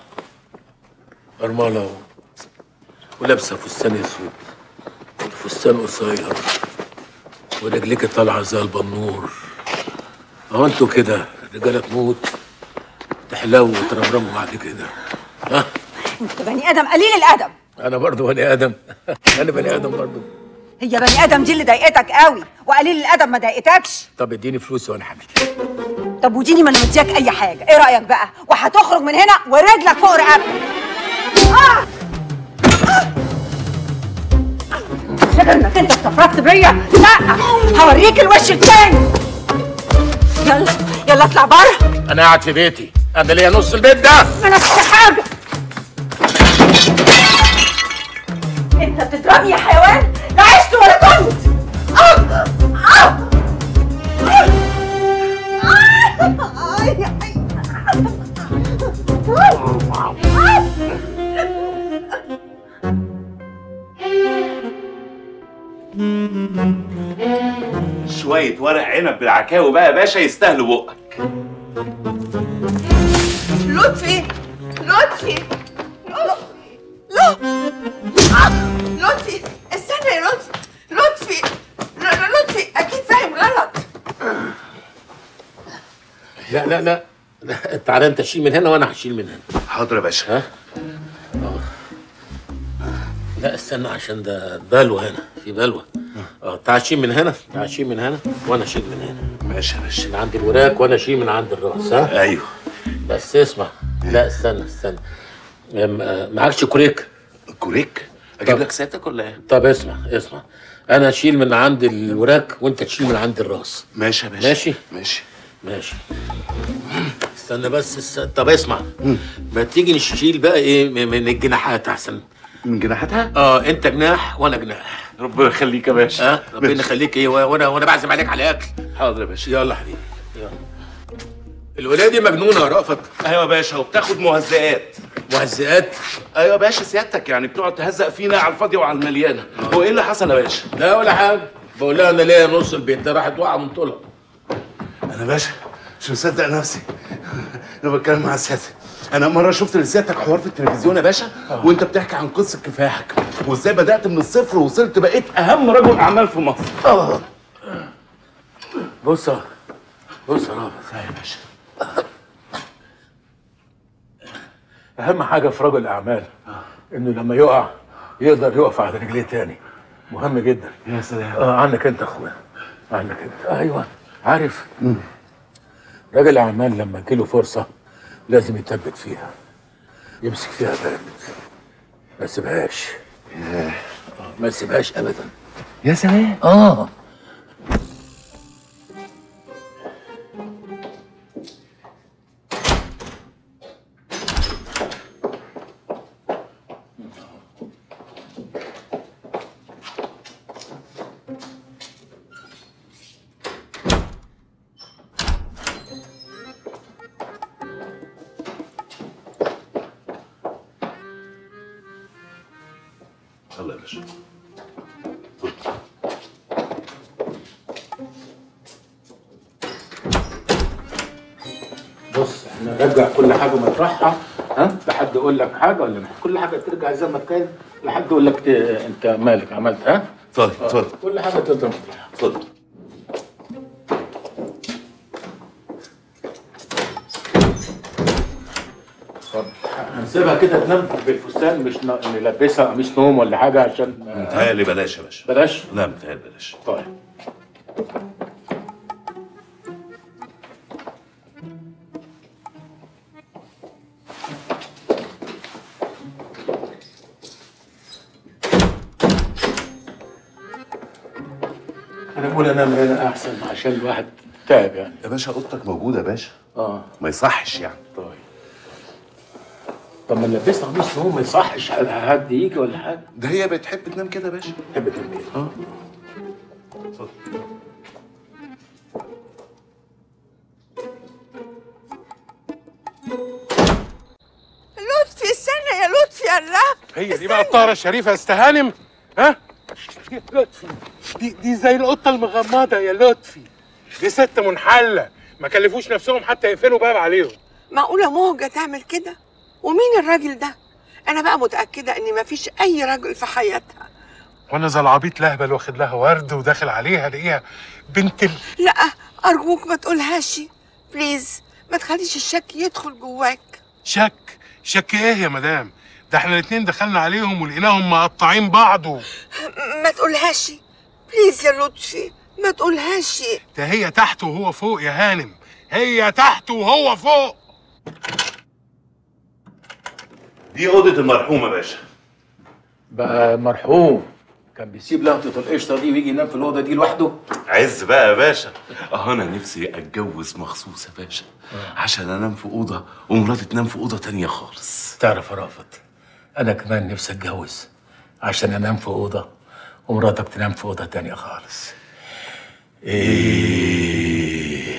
ارمله ولابسه فستان اسود، فستان قصير، ورجليك طالعه زي البنور. اهو انتوا كده الرجاله تموت تحلو وترمرموا بعد كده. ها؟ انت بني ادم قليل الادب. انا برضه بني ادم. انا بني ادم برضه. هي بني ادم دي اللي ضايقتك قوي وقليل الادب ما ضايقتكش. طب اديني فلوس وانا همشي. طب وديني ما انا مدياك اي حاجه، ايه رايك بقى؟ وهتخرج من هنا ورجلك فوق رقبتك. فاكر انك انت استفردت بيا؟ لا، هوريك الوش التاني. يلا يلا اطلع بره. انا قاعد في بيتي، انا ليا نص البيت ده. ما نفسك حاجه. انت بتضربني يا حيوان؟ لا عشت ولا كنت. شوية ورق عنب بالعكاوي بقى يا باشا يستاهلوا بقك. لطفي لطفي لطفي استنى يا لطفي لطفي اكيد فاهم غلط. لا لا لا لا، تعالى انت شيل من هنا وانا هشيل من هنا. حاضر يا باشا. ها؟ لا استنى عشان ده بلوه هنا، في بلوه. تعال شيل من هنا، تعال شيل من هنا وانا اشيل من هنا. ماشي يا باشا. من عند الوراك وانا اشيل من عند الراس. ها؟ ايوه. بس اسمع، لا استنى معكش كوريك؟ كوريك؟ اجيب لك سيادتك ولا ايه؟ طب اسمع انا اشيل من عند الوراك وانت تشيل من عند الراس. ماشي يا باشا. ماشي. استنى بس طب اسمع، ما تيجي نشيل بقى ايه من الجناحات احسن. من جناحاتها؟ انت جناح وانا جناح. ربنا يخليك يا باشا. ربنا يخليك. ايه وانا بعزم عليك على اكل. حاضر يا باشا. يلا حبيبي يلا. الولايه دي مجنونه يا رأفت. ايوه يا باشا، وبتاخد مهزئات. مهزئات؟ ايوه يا باشا، سيادتك يعني بتقعد تهزق فينا على الفاضيه وعلى المليانه. هو ايه اللي حصل يا باشا؟ لا ولا حاجه، بقول لها انا ليا نص البيت ده، راحت واقعه من طولها. انا باشا مش مصدق نفسي. انا بتكلم مع سيادتك. انا مره شفت لسيادتك حوار في التلفزيون يا باشا، وانت بتحكي عن قصه كفاحك وازاي بدات من الصفر ووصلت بقيت اهم رجل اعمال في مصر. بص يا رافت. يا باشا، اهم حاجه في رجل الاعمال انه لما يقع يقدر يقف على رجليه تاني. مهم جدا. يا سلام. عنك انت يا اخويا، عنك انت. ايوه عارف. راجل الاعمال لما تجيله فرصه لازم يثبت فيها، يمسك فيها بارد، ما يسيبهاش. ما يسيبهاش ابدا. يا سلام. يلا يا باشا. بص احنا نرجع كل حاجه مطرحها. لحد يقول لك حاجه ولا مش كل حاجه ترجع زي ما كانت، لحد يقول لك انت مالك عملت. اتفضل. كل حاجه تقدر مطرحها. اتفضل. هنسيبها كده تنام بالفستان، مش نلبسها قميص نوم ولا حاجه عشان متهيألي بلاش يا باشا. بلاش؟ لا متهيألي بلاش. طيب. انا بقول انام هنا احسن عشان الواحد تعب يعني. يا باشا اوضتك موجوده يا باشا. ما يصحش يعني. طيب. طب ما نلبسها قميص نوم ما يصحش حد يجي ولا حاجه. ده هي بتحب تنام كده يا باشا. تحب تنام كده. لطفي استنى يا لطفي الله. هي دي بقى الطاهرة الشريفة يا استهانم؟ ها؟ يا لطفي دي زي القطة المغمضة يا لطفي. دي ست منحلة، ما كلفوش نفسهم حتى يقفلوا باب عليهم. معقولة مهجة تعمل كده؟ ومين الراجل ده؟ أنا بقى متأكدة إن مفيش أي راجل في حياتها. وانا زي العبيط لهبل واخد لها ورد وداخل عليها الاقيها بنت لا أرجوك ما تقولهاش بليز، ما تخليش الشك يدخل جواك. شك ايه يا مدام؟ ده احنا الاتنين دخلنا عليهم ولقيناهم مقطعين بعض ما تقولهاش بليز يا لطفي، ما تقولهاش. ده هي تحت وهو فوق يا هانم، هي تحت وهو فوق. دي اوضه المرحوم يا باشا. بقى مرحوم كان بيسيب لقطة القشطة دي ويجي ينام في الأوضة دي لوحده؟ عز بقى يا باشا. انا نفسي اتجوز مخصوص يا باشا عشان انام في اوضه ومراتي تنام في اوضه تانية خالص. تعرف يا رافت، أنا كمان نفسي أتجوز عشان أنام في أوضة ومراتك تنام في أوضة تانية خالص. إيه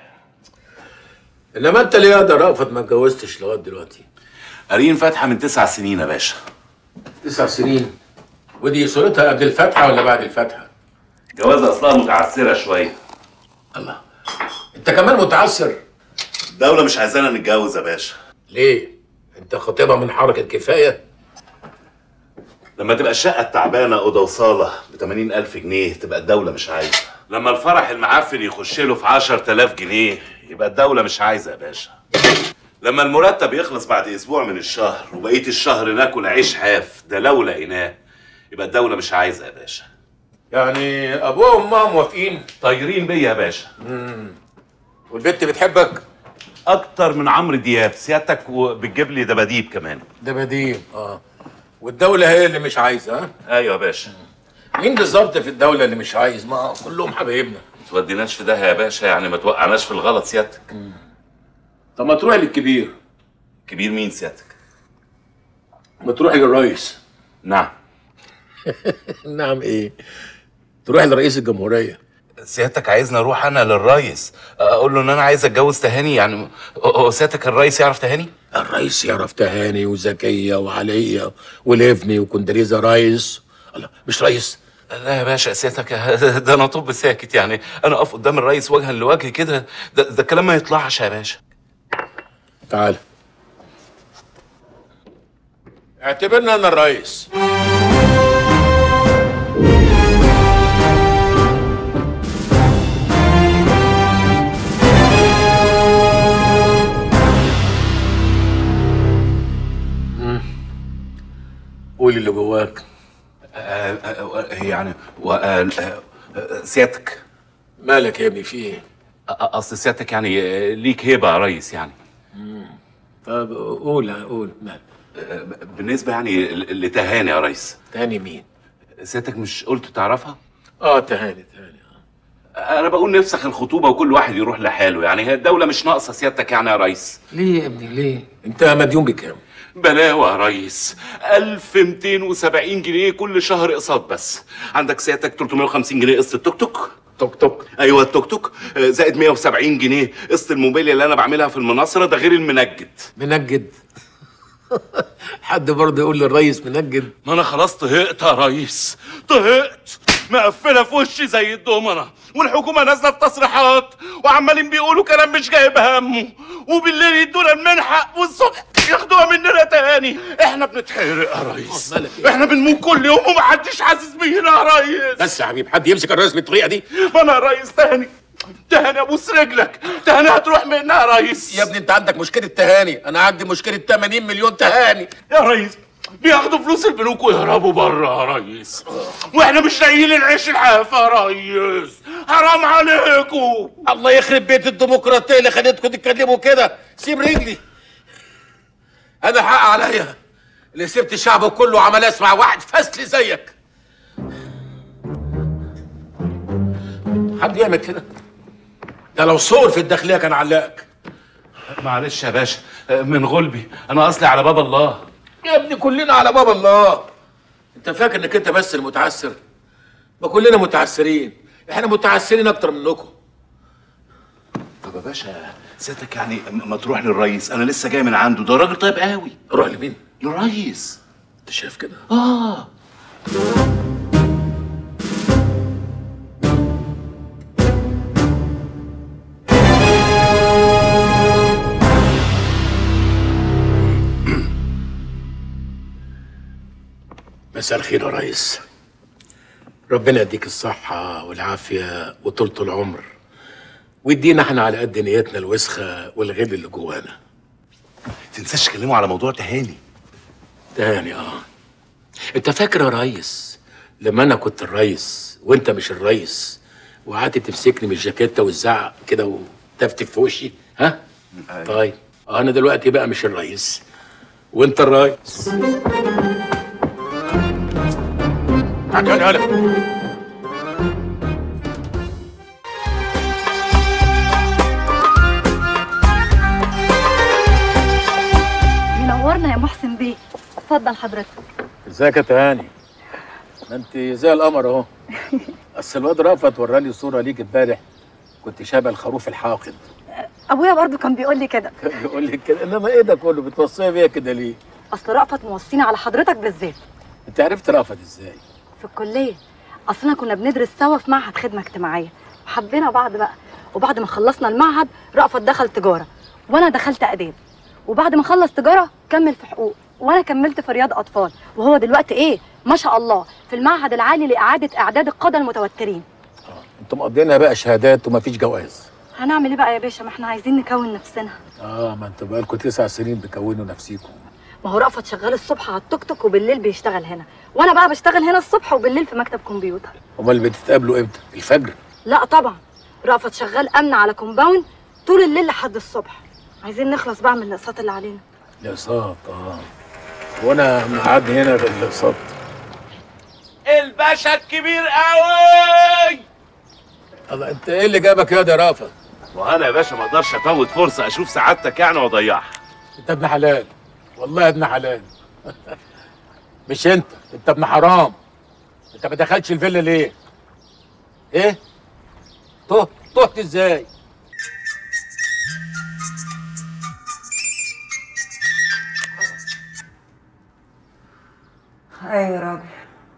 إنما أنت ليه يا رافت ما اتجوزتش لغاية دلوقتي؟ قارين فاتحه من 9 سنين يا باشا. 9 سنين؟ ودي صورتها قبل الفتحة ولا بعد الفتحة؟ جوازها اصلها متعسره شويه. الله، انت كمان متعسر؟ الدوله مش عايزانا نتجوز يا باشا. ليه؟ انت خطيبها من حركة كفاية؟ لما تبقى الشقه التعبانه اوضه وصاله ب 80,000 جنيه تبقى الدوله مش عايزه. لما الفرح المعفن يخش له في 10,000 جنيه يبقى الدوله مش عايزه يا باشا. لما المرتب يخلص بعد اسبوع من الشهر وبقيه الشهر ناكل عيش حاف ده لو لقيناه يبقى الدوله مش عايزه يا باشا. يعني ابوها وامها موافقين؟ طايرين بيا يا باشا. والبنت بتحبك؟ اكتر من عمرو دياب سيادتك، وبتجيب لي دباديب كمان. دباديب والدولة هي اللي مش عايزة ها؟ ايوه يا باشا. مين بالظبط في الدولة اللي مش عايز؟ ما كلهم حبايبنا. ما توديناش في داهيه يا باشا، يعني ما توقعناش في الغلط سيادتك. طب ما تروح للكبير. كبير مين سيادتك؟ ما تروح للرئيس. نعم. نعم ايه؟ تروح لرئيس الجمهورية. سيادتك عايزني اروح انا للرئيس اقول له ان انا عايز اتجوز تهاني؟ يعني هو سيادتك الرئيس يعرف تهاني؟ الرئيس يعرف تهاني وزكية وعلية وليفني وكندريزة رئيس. الله، مش رئيس؟ لا يا باشا سيادتك ده انا طب ساكت، يعني انا اقف قدام الرئيس وجها لوجه كده ده الكلام ما يطلعش يا باشا. تعال اعتبرنا انا الرئيس. قول اللي جواك. يعني سيادتك مالك يا ابني في ايه؟ اصل سيادتك يعني ليك هيبه يا ريس يعني. طب قول مالك. بالنسبه يعني لتهاني يا ريس. تهاني مين؟ سيادتك مش قلت تعرفها؟ تهاني. انا بقول نفسخ الخطوبه وكل واحد يروح لحاله، يعني هي الدوله مش ناقصه سيادتك يعني يا ريس. ليه يا ابني ليه؟ انت مديون بكام؟ بلاوة يا ريس، 1270 جنيه كل شهر اقساط بس. عندك سيادتك 350 جنيه قسط التوك توك. توك ايوه التوك توك، زائد 170 جنيه قسط الموبيليا اللي انا بعملها في المناصره، ده غير منجد. حد برضه يقول للريس منجد؟ ما انا خلاص طهقت يا ريس، طهقت. مقفله في وشي زي الدومنه، والحكومه نازله في تصريحات وعمالين بيقولوا كلام مش جايب همه، وبالليل يدونا المنحه والصبح ياخدوها مننا تاني. احنا بنتحرق يا ريس، احنا بنموت كل يوم ومحدش حاسس بينا يا ريس. بس يا حبيبي حد يمسك الرئيس بالطريقه دي؟ ما انا يا ريس تهاني ابوس رجلك، تهاني هتروح منها يا ريس. يا ابني انت عندك مشكله تهاني، انا عندي مشكله 80 مليون تهاني يا ريس. بياخدوا فلوس البنوك ويهربوا بره يا ريس، واحنا مش لاقيين العيش الحاف يا ريس. حرام عليكم. الله يخرب بيت الديمقراطيه اللي خليتكم تتكلموا كده. سيب رجلي، انا حق عليا اللي سبت الشعب كله وعمال اسمع واحد فاسل زيك. حد يعمل كده؟ ده لو صور في الداخليه كان علقك. معلش يا باشا من غلبي، انا اصلي على باب الله. يا ابني كلنا على باب الله. انت فاكر انك انت بس المتعسر؟ ما كلنا متعسرين. احنا متعسرين اكتر منكم. طب يا باشا سيادتك يعني ما تروح للريس، انا لسه جاي من عنده، ده راجل طيب قوي. روح لمين؟ للريس. انت شايف كده؟ اه مساء الخير يا ريس. ربنا يديك الصحة والعافية وطولة العمر، ويدينا احنا على قد نيتنا الوسخة والغل اللي جوانا. تنساش تكلموا على موضوع تهاني. تهاني انت فاكر يا ريس لما انا كنت الريس وانت مش الريس، وقعدت تمسكني من الجاكيته وتزعق كده وتفتف في وشي؟ ها؟ طيب انا دلوقتي بقى مش الريس وانت الريس. تعال هلا. منورنا يا محسن بيه. اتفضل حضرتك. ازيك يا تهاني؟ ما انت زي القمر اهو. اصل الواد رأفت وراني صوره ليك امبارح كنت شبه الخروف الحاقد. ابويا برضو كان بيقول لي كده. كان بيقول لي كده، انما ايه ده كله بتوصيه بيا كده ليه؟ اصل رأفت موصيني على حضرتك بالذات. انت عرفت رأفت ازاي؟ في الكليه. اصلنا كنا بندرس سوا في معهد خدمه اجتماعيه وحبينا بعض بقى، وبعد ما خلصنا المعهد رأفت دخل تجاره وانا دخلت اداب، وبعد ما خلص تجاره كمل في حقوق وانا كملت في رياض اطفال، وهو دلوقتي ايه ما شاء الله في المعهد العالي لاعاده اعداد القاده المتوترين. انتوا مقضينها بقى شهادات ومفيش جواز. هنعمل ايه بقى يا باشا؟ ما احنا عايزين نكون نفسنا. ما انتوا بقالكوا 9 سنين بتكونوا نفسيكم. ما هو رأفت شغال الصبح على التوك توك وبالليل بيشتغل هنا، وانا بقى بشتغل هنا الصبح وبالليل في مكتب كمبيوتر. امال بتتقابلوا امتى؟ الفجر؟ لا طبعا، رأفت شغال امن على كومباوند طول الليل لحد الصبح. عايزين نخلص بقى من الاقساط اللي علينا. الاقساط وانا معدي هنا بالاقساط. الباشا الكبير قوي. الله، انت ايه اللي جابك يا رأفت؟ وانا يا باشا ما اقدرش افوت فرصه اشوف سعادتك يعني واضيعها. انت ابن حلال، والله ابن حلال. مش انت ابن حرام. انت ما دخلتش الفيلا ليه؟ ايه؟ تهت ازاي؟ ايوه يا راجل.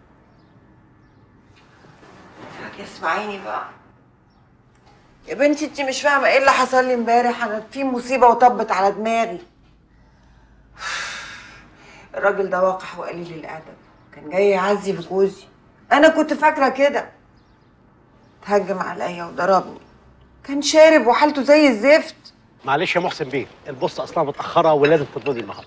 اسمعيني بقى يا بنتي، انت مش فاهمه ايه اللي حصل لي امبارح. انا في مصيبه وطبت على دماغي. الراجل ده وقح وقليل الادب، كان جاي يعزي في جوزي. انا كنت فاكره كده. اتهجم عليا وضربني، كان شارب وحالته زي الزفت. معلش يا محسن بيه، البوسطه اصلا متاخره ولازم تفضلي النهارده.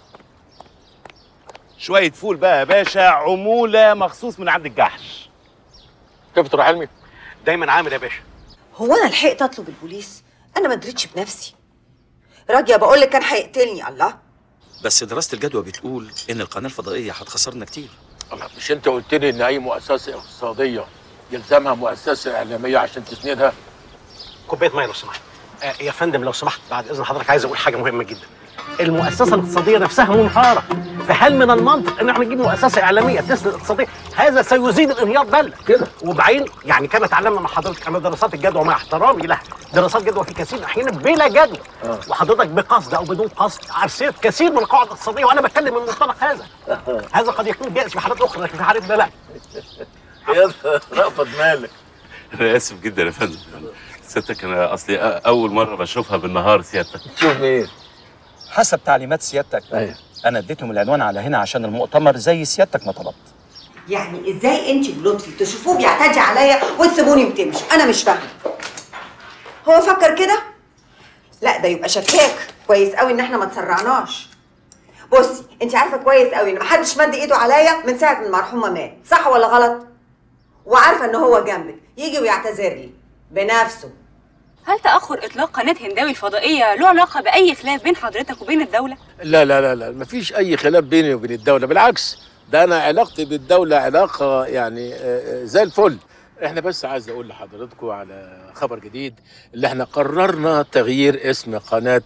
شويه فول بقى يا باشا، عموله مخصوص من عند الجحش. كيف تروح علمي؟ دايما عامل يا باشا. هو انا لحقت اطلب البوليس؟ انا ما دريتش بنفسي. راجيه بقول لك كان هيقتلني. الله، بس دراسة الجدوى بتقول إن القناة الفضائية هتخسرنا كتير. الله، مش أنت قلت لي إن أي مؤسسة اقتصادية يلزمها مؤسسة إعلامية عشان تسندها؟ كوباية مية لو سمحت. يا فندم لو سمحت بعد إذن حضرتك عايز أقول حاجة مهمة جدا. المؤسسة الاقتصادية نفسها منهارة، فهل من المنطق إن احنا نجيب مؤسسة إعلامية تسند الاقتصادية؟ هذا سيزيد الانهيار بلة كده. وبعدين يعني كما تعلمنا مع حضرتك أن دراسات الجدوى مع احترامي لها، دراسات جدوى في كثير من الأحيان بلا جدوى. وحضرتك بقصد أو بدون قصد عرسيت كثير من القواعد الاقتصادية، وأنا بتكلم من منطلق هذا. هذا قد يكون جائز في حالات أخرى لكن في حالتنا لا. يا رأفت مالك؟ انا اسف جدا يا فندم. سيادتك انا اصلي اول مره بشوفها بالنهار. سيادتك شوف ايه؟ حسب تعليمات سيادتك. ايوه انا اديتهم العنوان على هنا عشان المؤتمر زي سيادتك ما طلبت. يعني ازاي انت ولطفي تشوفوه بيعتدي عليا وتسيبوني وتمشي؟ انا مش فاهمه. هو فكر كده؟ لا ده يبقى شكاك. كويس قوي ان احنا ما تسرعناش. بصي انت عارفه كويس قوي ان محدش مد ايده عليا من ساعه ما المرحومه مات، صح ولا غلط؟ وعارفه ان هو جنبك يجي ويعتذر لي بنفسه. هل تأخر إطلاق قناة هنداوي الفضائية له علاقة بأي خلاف بين حضرتك وبين الدولة؟ لا لا لا لا، مفيش أي خلاف بيني وبين الدولة، بالعكس ده أنا علاقتي بالدولة علاقة يعني زي الفل. إحنا بس عايز أقول لحضراتكم على خبر جديد، اللي إحنا قررنا تغيير اسم قناة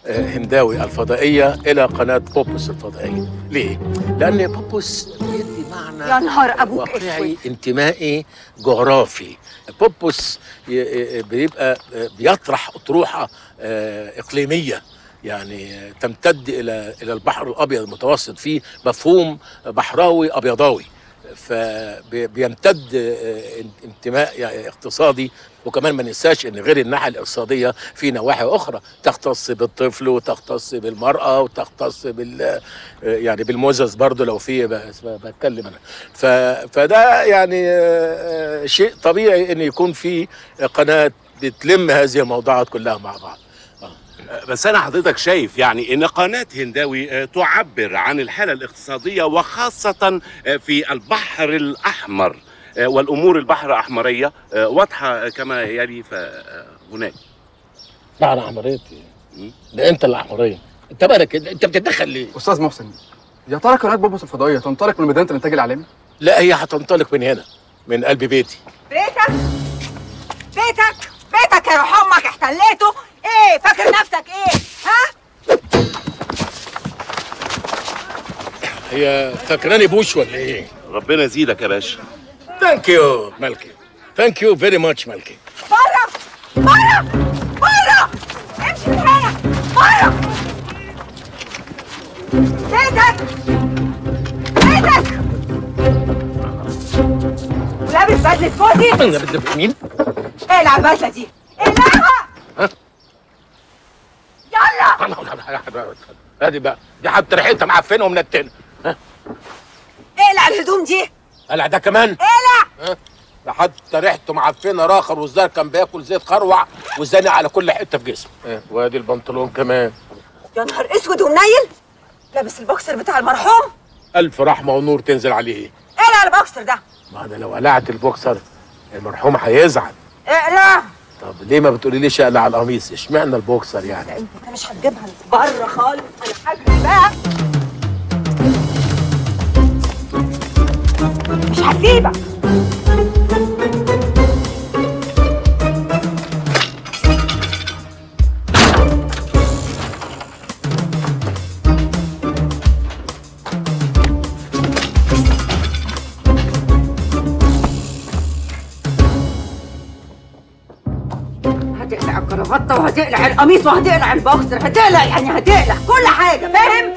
هنداوي الفضائيه الى قناه بوبوس الفضائيه. ليه؟ لان بوبوس بيدي معنى يا نهار أبوك واقعي انتمائي جغرافي. بوبوس بيبقى بيطرح اطروحه اقليميه، يعني تمتد الى البحر الابيض المتوسط، فيه مفهوم بحراوي ابيضاوي، فبيمتد انتماء يعني اقتصادي. وكمان ما ننساش ان غير الناحيه الاقتصاديه في نواحي اخرى تختص بالطفل وتختص بالمراه وتختص يعني بالمزز برضه لو في بتكلم انا. فده يعني شيء طبيعي ان يكون في قناه بتلم هذه الموضوعات كلها مع بعض. بس أنا حضرتك شايف يعني إن قناة هنداوي تعبر عن الحالة الاقتصادية وخاصة في البحر الأحمر، والأمور البحر الأحمرية واضحة كما يلي فهناك. بحر أحمرية؟ ده أنت اللي أحمرية، أنت مالك؟ أنت بتتدخل ليه؟ أستاذ محسن، يا ترى قناة بوبوس الفضائية تنطلق من ميدان الإنتاج العالمي؟ لا، هي هتنطلق من هنا، من قلب بيتي. بيتك يا روح امك احتليته. ايه فاكر نفسك ايه؟ ها؟ هي فاكراني بوش ولا ايه؟ ربنا يزيدك يا باشا. ثانك يو مالكي، ثانك يو فيري ماتش مالكي. بره امشي من هنا بره. بيتك ولابس بدلة فوزي. انا بدلة مين؟ اقلع البدلة دي، اقلعها. يلا ادي بقى، دي حتى ريحتها معفنه ومنتنه. اقلع الهدوم دي. قلع ده كمان؟ اقلع. ده حتى ريحته معفنه راخر، والزار كان بياكل زيت خروع وزانق على كل حته في جسمه. وادي البنطلون كمان. يا نهار اسود ومنيل، لابس البوكسر بتاع المرحوم. الف رحمه ونور تنزل عليه. اقلع البوكسر ده. ما انا لو قلعت البوكسر المرحوم هيزعل. اقلع. طب ليه ما بتقوليليش اقلع القميص؟ اشمعنى البوكسر يعني؟ انت مش هتجيبها بره خالص، انا حاجة بقى مش هسيبك. هتقلع الكرافته وهتقلع القميص وهتقلع البوكسر، هتقلع يعني هتقلع كل حاجه، فاهم؟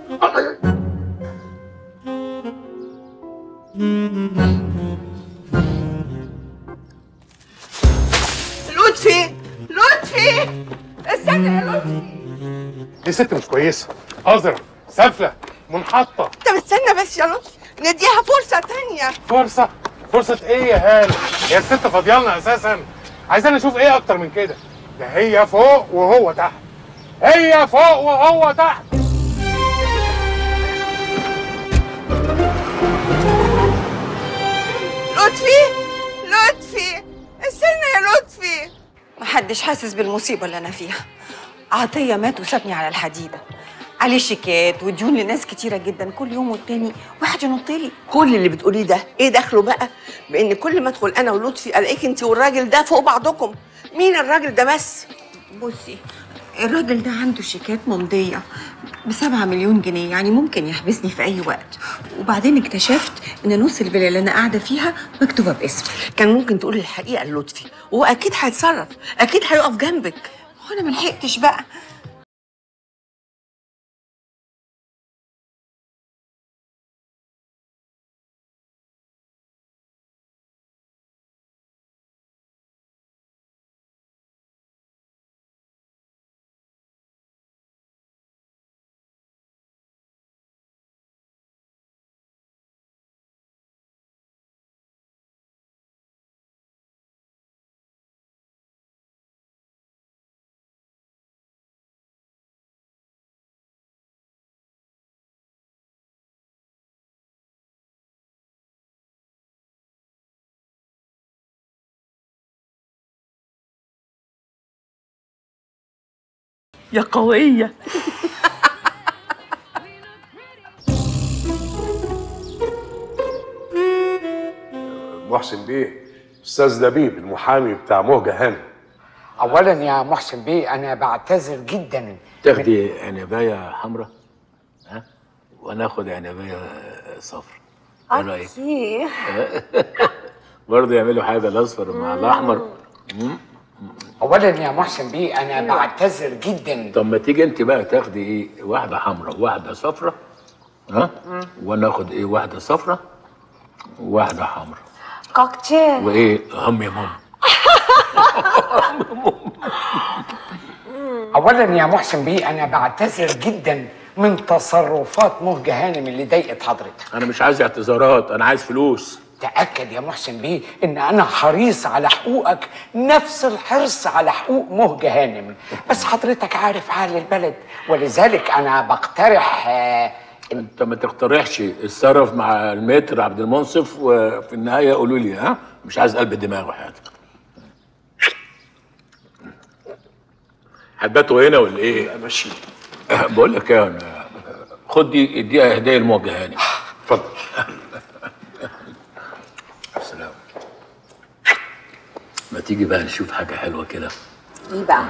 لطفي استنى يا لطفي. دي ست مش كويسه، قذره سافله منحطه. طب استنى بس يا لطفي، نديها فرصة تانية. فرصة ايه يا هاني؟ هي الست فاضيالنا اساسا؟ عايزين نشوف ايه اكتر من كده؟ ده هي فوق وهو تحت، هي فوق وهو تحت. لطفي استنى يا لطفي. محدش حاسس بالمصيبه اللي انا فيها. عطيه مات وسابني على الحديده، عليه شيكات وديون لناس كتيره جدا، كل يوم والتاني واحد ينطلي. كل اللي بتقوليه ده ايه دخله بقى بان كل ما ادخل انا ولطفي الاقيك انت والراجل ده فوق بعضكم؟ مين الراجل ده بس؟ بصي، الراجل ده عنده شيكات ممضيه ب7 مليون جنيه، يعني ممكن يحبسني في اي وقت. وبعدين اكتشفت ان نص الفيلا اللي انا قاعده فيها مكتوبه باسمي. كان ممكن تقولي الحقيقه للطفي وهو اكيد هيتصرف، اكيد هيقف جنبك. وانا ما لحقتش بقى. يا قوية. محسن بيه، استاذ لبيب المحامي بتاع مهجة هانم. اولا يا محسن بيه انا بعتذر جدا. تاخدي عنبايه حمراء ها وانا اخد عنبايه صفراء. ايه رايك؟ برضه يعملوا حاجه الاصفر مع الاحمر. اولا يا محسن بيه انا بعتذر جدا. طب ما تيجي انت بقى تاخدي ايه؟ واحده حمراء وواحده صفراء ها وانا اخد ايه؟ واحده صفراء وواحده حمراء. كوكتيل. وايه هم يا ماما؟ اولا يا محسن بيه انا بعتذر جدا من تصرفات مهجة هانم اللي ضايقت حضرتك. انا مش عايز اعتذارات، انا عايز فلوس. تأكد يا محسن بيه ان انا حريص على حقوقك نفس الحرص على حقوق مهجة هانم، بس حضرتك عارف حال البلد ولذلك انا بقترح انت ما تقترحش، اتصرف مع المتر عبد المنصف وفي النهايه قولوا لي ها؟ مش عايز قلب دماغ وحياتك. هتباتوا هنا ولا ايه؟ ماشي. بقول لك ايه، خد دي اديها هديه لموجه هاني. اتفضل. السلام. ما تيجي بقى نشوف حاجه حلوه كده. ايه بقى؟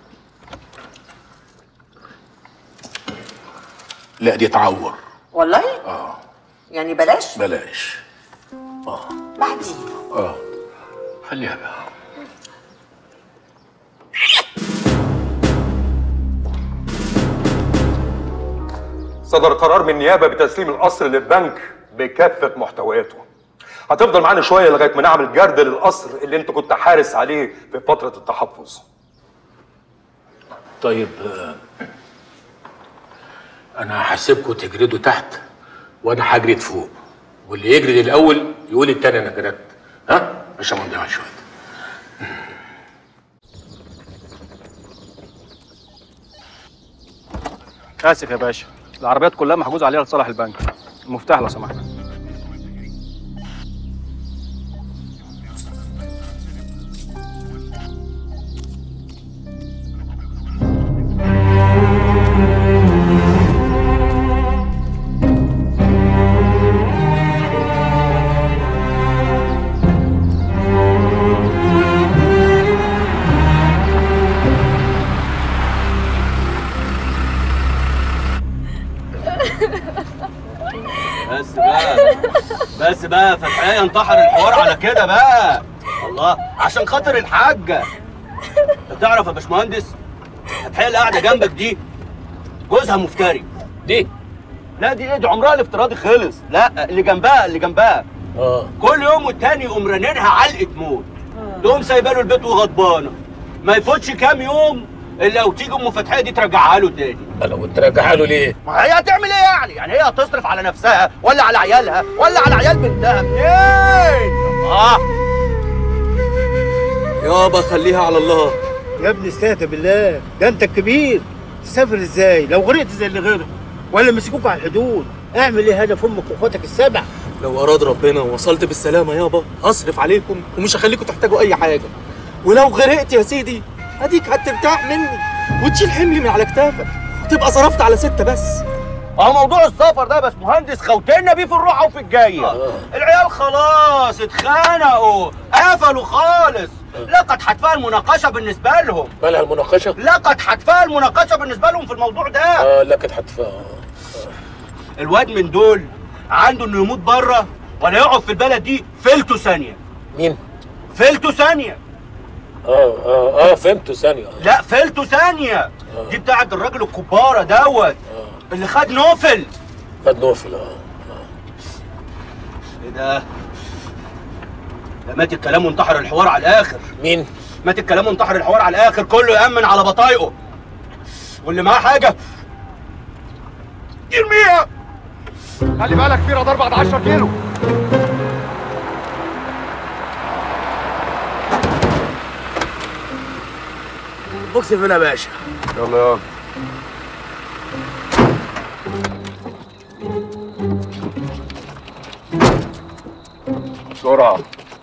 لا دي تعور. والله؟ اه. يعني بلاش؟ بلاش. بعدين. خليها بقى. صدر قرار من النيابه بتسليم القصر للبنك بكافه محتوياته. هتفضل معانا شويه لغايه ما نعمل جرد للقصر اللي انت كنت حارس عليه في فتره التحفظ. طيب انا هسيبكم تجردوا تحت وانا هجرد فوق، واللي يجرد الاول يقول التاني انا جردت، ها؟ عشان ما نضيعش وقت. اسف يا باشا، العربيات كلها محجوز عليها لصالح البنك. المفتاح لو سمحت. بس بقى فتحية انتحر الحوار على كده بقى. الله، عشان خاطر الحاجة. انت تعرف يا باشمهندس فتحية اللي قاعدة جنبك دي جوزها مفتري. دي؟ لا دي ايه؟ دي عمرها الافتراضي خلص. لا اللي جنبها كل يوم والتاني يقوم رنينها علقة موت. تقوم سايبه له البيت وغضبانة. ما يفوتش كام يوم الا وتيجي ام فتحية دي ترجعها له تاني. لو ترجعها له ليه؟ ما هي هتعمل ايه يعني؟ يعني هي هتصرف على نفسها ولا على عيالها ولا على عيال بنتها؟ منين؟ يابا خليها على الله. يا ابني استهدى بالله، ده انت الكبير. تسافر ازاي لو غرقت زي اللي غرق؟ ولا مسكوك على الحدود؟ اعمل ايه هدف امك واخواتك السبع؟ لو اراد ربنا ووصلت بالسلامه يابا هصرف عليكم ومش هخليكم تحتاجوا اي حاجه. ولو غرقت يا سيدي اديك هترتاح مني وتشيل حملي من على كتافك وتبقى صرفت على 6 بس. موضوع السفر ده يا باشمهندس خوتنا بيه في الروحه وفي الجايه. العيال خلاص اتخانقوا قفلوا خالص. لقد حتفها المناقشه بالنسبه لهم. مالها المناقشه؟ لقد حتفها المناقشه بالنسبه لهم في الموضوع ده. لقد حتفها. الواد من دول عنده انه يموت بره ولا يقعد في البلد دي فلته ثانيه. مين؟ فلته ثانيه. فهمته ثانيه. لا فلته ثانيه. دي بتاعت الراجل الكباره دوت اللي خد نوفل. خد نوفل. ايه ده؟ ده مات الكلام وانتحر الحوار على الاخر. مين؟ مات الكلام وانتحر الحوار على الاخر، كله يأمن على بطايقه. واللي معاه حاجه يرميها. خلي بالك في رادار بعد 10 كيلو. بوكس فين يا باشا؟ يلا يلا. بسرعة.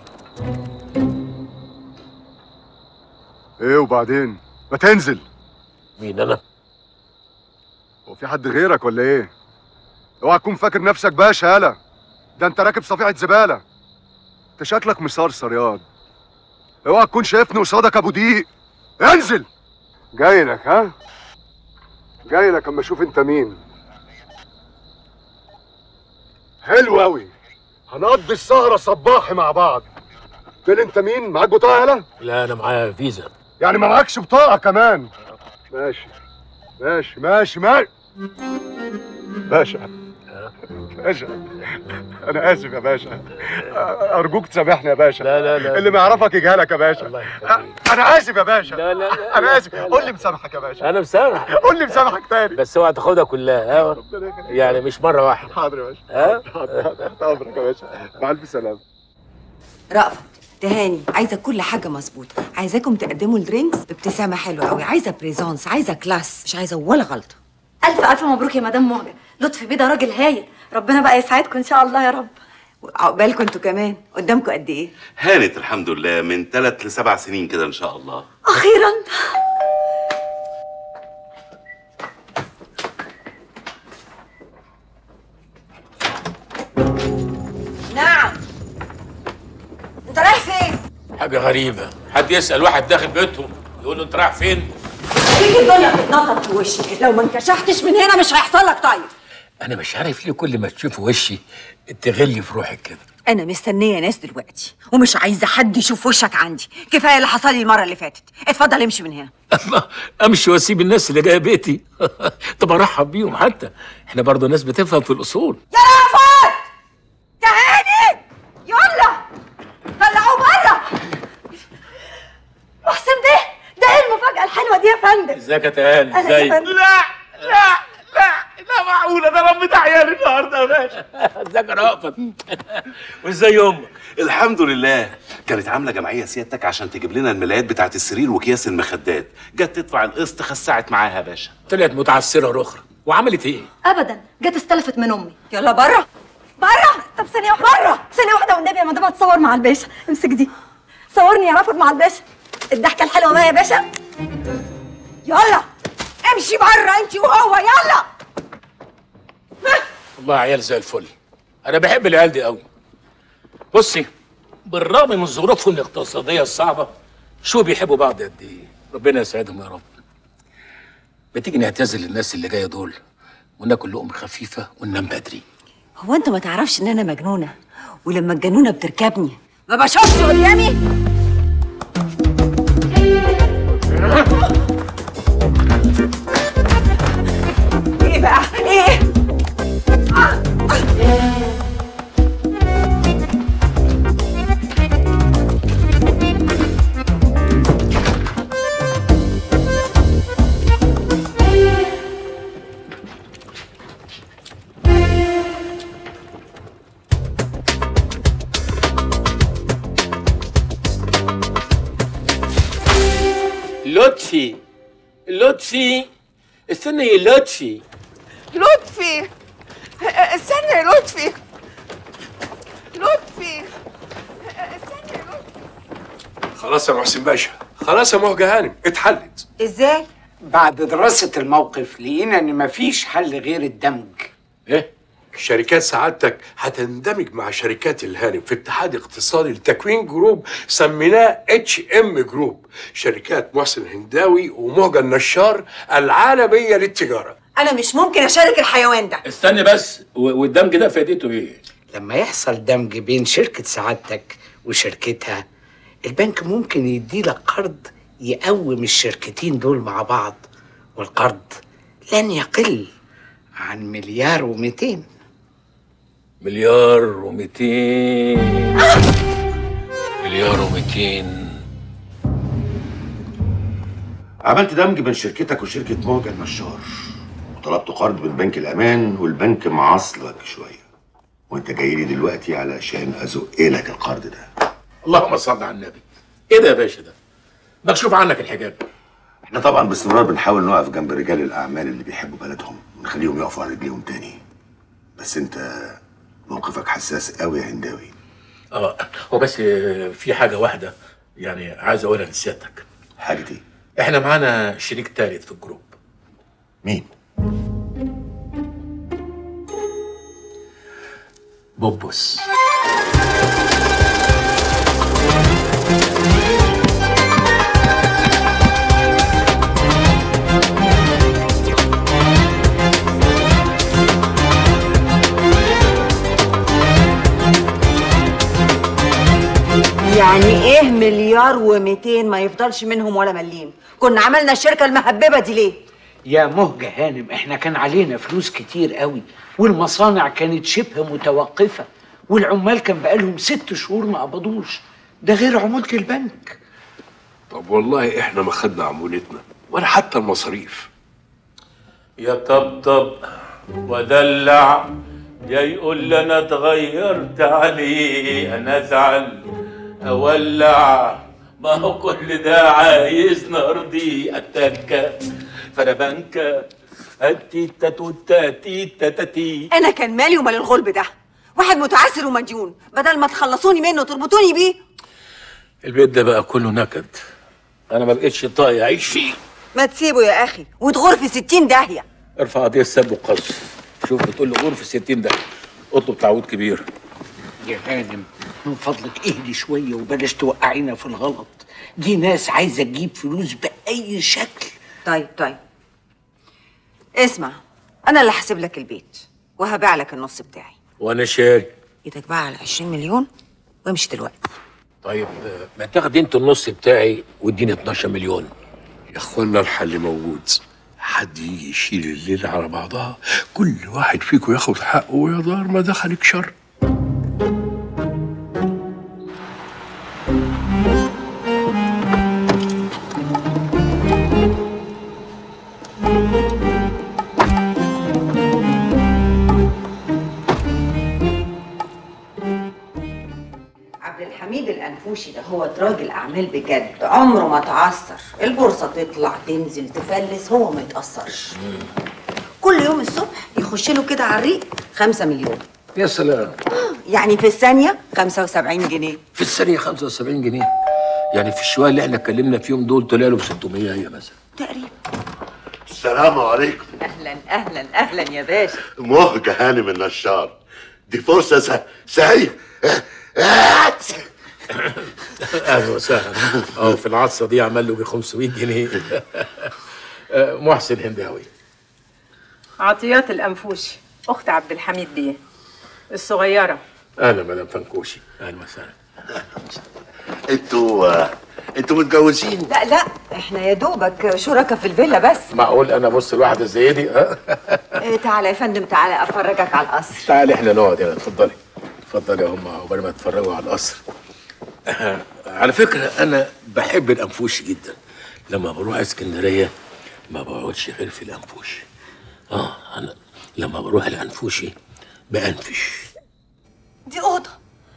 ايه وبعدين؟ ما تنزل. مين انا؟ هو في حد غيرك ولا ايه؟ اوعى تكون فاكر نفسك باشا يالا. ده انت راكب صفيحة زبالة. انت شكلك مصرصر ياض. اوعى تكون شايفني قصادك ابو ديق. انزل. جاي لك ها؟ جاي لك اما اشوف انت مين. حلو قوي، هنقضي السهرة صباحي مع بعض. فين انت مين؟ معاك بطاقة يالا؟ لا انا معايا فيزا. يعني ما معاكش بطاقة كمان؟ ماشي ماشي ماشي ماشي. باشا باشا انا اسف يا باشا، ارجوك تسامحني يا باشا. لا اللي ما يعرفك يجهلك يا باشا. انا اسف يا باشا. لا انا اسف. قول لي مسامحك يا باشا. انا مسامح. قول لي مسامحك تاني. بس اوعى تاخدها كلها ها؟ يعني مش مره واحده. حاضر يا باشا. ها؟ تحت امرك يا باشا. مع الف سلامه. رأفت تهاني، عايزه كل حاجه مظبوطه، عايزاكم تقدموا الدرينكس بابتسامه حلوه قوي، عايزه بريزونس، عايزه كلاس، مش عايزه ولا غلطه. الف مبروك يا مدام مهجه، لطفي بيه ده راجل هايل، ربنا بقى يسعدكم ان شاء الله يا رب. عقبالكم انتوا كمان. قدامكم قد ايه؟ هانت الحمد لله من 3 ل7 سنين كده ان شاء الله. اخيرا. نعم. انت رايح فين؟ حاجه غريبه، حد يسال واحد داخل بيتهم يقول له انت رايح فين؟ فيك الدنيا بتتنطط في وشي، لو ما انكشفتش من هنا مش هيحصل لك طيب. انا مش عارف ليه كل ما تشوف وشي تغلي في روحك كده. انا مستنيه ناس دلوقتي ومش عايزه حد يشوف وشك عندي، كفايه اللي حصل لي المره اللي فاتت. اتفضل امشي من هنا. الله، امشي واسيب الناس اللي جايه بيتي؟ طب ارحب بيهم، حتى احنا برضه ناس بتفهم في الاصول. يا رأفت تهاني يلا طلعوه بره. محسن بيه، ده ايه المفاجاه الحلوه دي يا فندم؟ ازيك يا تهاني؟ ازيك؟ لا معقوله ده ربيت عيالي النهارده يا باشا. ازيك يا رأفت؟ وازاي امك؟ الحمد لله. كانت عامله جمعيه سيادتك عشان تجيب لنا الملايات بتاعت السرير واكياس المخدات، جت تدفع القسط خسعت معاها يا باشا. طلعت متعسره رخرة وعملت ايه؟ ابدا، جت استلفت من امي. يلا بره بره. طب ثانيه واحده، بره ثانيه واحده والنبي يا مدام هتصور مع الباشا. امسك دي، صورني يا رافض مع الباشا. الضحكه الحلوه بقى يا باشا. يلا امشي بره انت وهو يلا. والله عيال زي الفل، انا بحب العيال دي قوي. بصي، بالرغم من ظروفهم الاقتصاديه الصعبه شو بيحبوا بعض قد ايه. ربنا يسعدهم يا رب. بتيجي نعتذر للناس اللي جايه دول وناكل لقمه خفيفه وننام بدري. هو انت ما تعرفش ان انا مجنونه، ولما الجنونه بتركبني ما بشوفش قدامي؟ ايه بقى ايه؟ لطفي لطفي، استنى يا لطفي. لطفي استنى يا لطفي. لطفي استنى يا لطفي. خلاص يا محسن باشا، خلاص يا مهجة هانم، اتحلت. ازاي؟ بعد دراسة الموقف لقينا ان مفيش حل غير الدمج. ايه؟ شركات سعادتك هتندمج مع شركات الهانم في اتحاد اقتصادي لتكوين جروب سميناه HM جروب، شركات محسن الهنداوي ومهجة النشار العالمية للتجارة. انا مش ممكن اشارك الحيوان ده. استني بس، والدمج ده فائدته ايه؟ لما يحصل دمج بين شركة سعادتك وشركتها، البنك ممكن يديلك قرض يقوم الشركتين دول مع بعض، والقرض لن يقل عن 1,200,000,000. 1,200,000,000. 1,200,000,000. عملت دمج بين شركتك وشركة مهجة النشار، وطلبت قرض من بنك الأمان، والبنك معصلك شوية، وأنت جاي لي دلوقتي علشان أزق لك القرض ده. اللهم صل على النبي. ايه ده يا باشا ده؟ مكشوف عنك الحجاب. احنا طبعا باستمرار بنحاول نقف جنب رجال الأعمال اللي بيحبوا بلدهم ونخليهم يقفوا على رجليهم تاني، بس أنت موقفك حساس قوي يا هنداوي. هو بس في حاجة واحدة يعني عايز أقولها لسيادتك. حاجة ايه؟ احنا معانا شريك تالت في الجروب. مين؟ بوبوس. يعني ايه مليار و200 ما يفضلش منهم ولا مليم؟ كنا عملنا الشركه المهببه دي ليه؟ يا مهجة هانم، احنا كان علينا فلوس كتير قوي، والمصانع كانت شبه متوقفة، والعمال كان بقالهم 6 شهور ما قبضوش، ده غير عمولة البنك. طب والله احنا ما خدنا عمولتنا ولا حتى المصاريف. يا طبطب ودلع، يا يقول لي انا اتغيرت عليه، انا ازعل اولع، ما هو كل ده عايز نرضي التكه فربنكه التيتا توتا تيتا تاتي. انا كان مالي ومال الغلب ده؟ واحد متعسر ومديون، بدل ما تخلصوني منه تربطوني بيه. البيت ده بقى كله نكد، انا ما بقتش طايق اعيش فيه. ما تسيبه يا اخي وتغور في 60 داهيه. ارفع قضيه سب وقذف. شوف بتقول لي غرفه 60 ده، اطلب تعويض كبير. يا هانم من فضلك اهدي شوية وبلاش توقعينا في الغلط، دي ناس عايزة تجيب فلوس بأي شكل. طيب اسمع، انا اللي هحسب لك البيت وهبيع لك النص بتاعي. وانا شاري. ايدك بقى على 20 مليون وامشي دلوقتي. طيب ما تاخد انت النص بتاعي واديني 12 مليون. يا اخوانا الحل موجود، حد يجي يشيل الليله على بعضها، كل واحد فيكم ياخد حقه ويا دار ما دخلك شر. عبد الحميد الأنفوشي ده هو راجل أعمال بجد، عمره ما تعثر، البورصة تطلع تنزل تفلس هو ما يتأثرش. كل يوم الصبح يخش له كده على الريق 5 مليون. يا سلام. يعني في الثانية 75 جنيه. في الثانية 75 جنيه؟ يعني في الشوية اللي احنا اتكلمنا فيهم دول طلع له ب 600 هي مثلا. تقريبا. السلام عليكم. أهلا يا باشا. مهجة هانم النشار، دي فرصة سعيدة. اهلا وسهلا. في العطسة دي عمل له ب 500 جنيه. محسن هنداوي. عطيات الأنفوشي، أخت عبد الحميد بيه الصغيرة. اهلا مدام فنكوشي، اهلا وسهلا. انتوا متجوزين؟ لا احنا يا دوبك شركاء في الفيلا بس. معقول انا ابص لواحده زي دي؟ تعالى يا فندم، تعالى افرجك على القصر. تعالي احنا نقعد هنا، اتفضلي اتفضلي يا هم عقبال ما تتفرجوا على القصر. على فكره انا بحب الانفوشي جدا، لما بروح اسكندريه ما بقعدش غير في الانفوشي. انا لما بروح الانفوشي بانفش. دي اوضه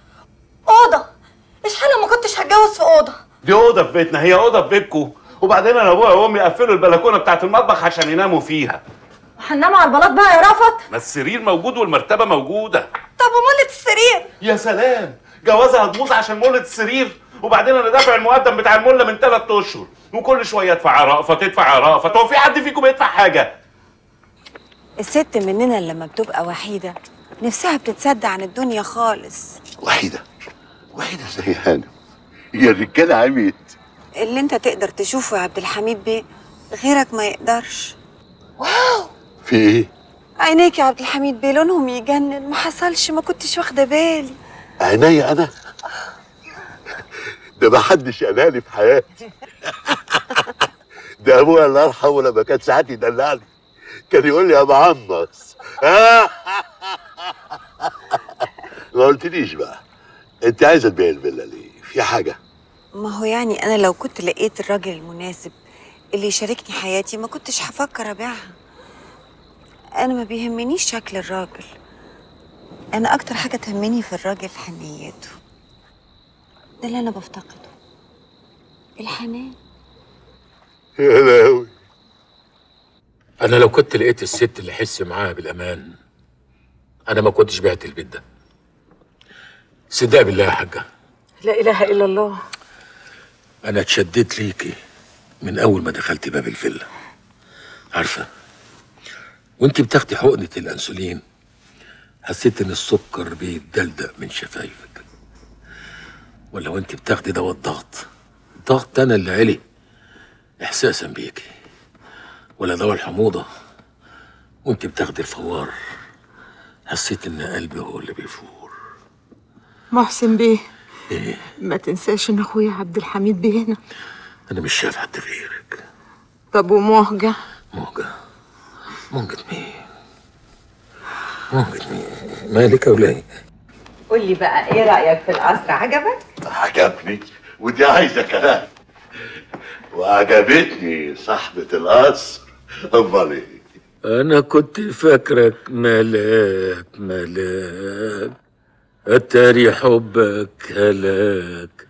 ايش حالا ما كنتش هتجوز في اوضه؟ دي اوضه في بيتنا، هي اوضه في بيتكم، وبعدين انا ابويا وامي قفلوا البلكونه بتاعت المطبخ عشان يناموا فيها. هنناموا على البلاط بقى يا رافت؟ ما السرير موجود والمرتبه موجوده. طب ومولة السرير؟ يا سلام، جوازها هتبوظ عشان مولة السرير، وبعدين انا دافع المقدم بتاع المله من 3 اشهر، وكل شويه ادفع رأفت ادفع رأفت. هو في حد فيكم بيدفع حاجه؟ الست مننا لما بتبقى وحيده نفسها بتتصدع عن الدنيا خالص. وحيدة زي هانم، هي الرجالة عميت. اللي انت تقدر تشوفه يا عبد الحميد بيه غيرك ما يقدرش. واو، في ايه؟ عينيك يا عبد الحميد بيه لونهم يجنن، ما حصلش، ما كنتش واخده بالي. عينيا انا؟ ده ما حدش قالالي في حياتي. ده ابويا الله يرحمه لما كان ساعات يدلعني كان يقول لي يا معمص. ما قلتليش بقى انت عايزه تبيع الفيلا ليه؟ في حاجه؟ ما هو يعني انا لو كنت لقيت الراجل المناسب اللي يشاركني حياتي ما كنتش هفكر ابيعها. انا ما بيهمنيش شكل الراجل، انا اكتر حاجه تهمني في الراجل حنيته. ده اللي انا بفتقده، الحنان. يا لهوي. انا لو كنت لقيت الست اللي احس معاها بالامان انا ما كنتش بعت البيت ده. صدق بالله يا حاجه، لا إله إلا الله. انا اتشددت ليكي من اول ما دخلت باب الفيلا. عارفه وانت بتاخدي حقنه الانسولين حسيت ان السكر بيتدلدق من شفايفك، ولا وانت بتاخدي دواء الضغط انا اللي علي احساسا بيكي، ولا دواء الحموضه وانت بتاخدي الفوار حسيت ان قلبي هو اللي بيفور. محسن بيه، ايه؟ ما تنساش ان اخويا عبد الحميد بيه هنا. انا مش شايف حد غيرك. طب ومهجة؟ مهجة مين؟ مالك يا وليه؟ قول لي بقى ايه رأيك في القصر؟ عجبك؟ عجبني ودي عايزة كلام. وعجبتني صاحبة القصر. امال ايه؟ انا كنت فاكرك ملاك اتاري حبك هلاك.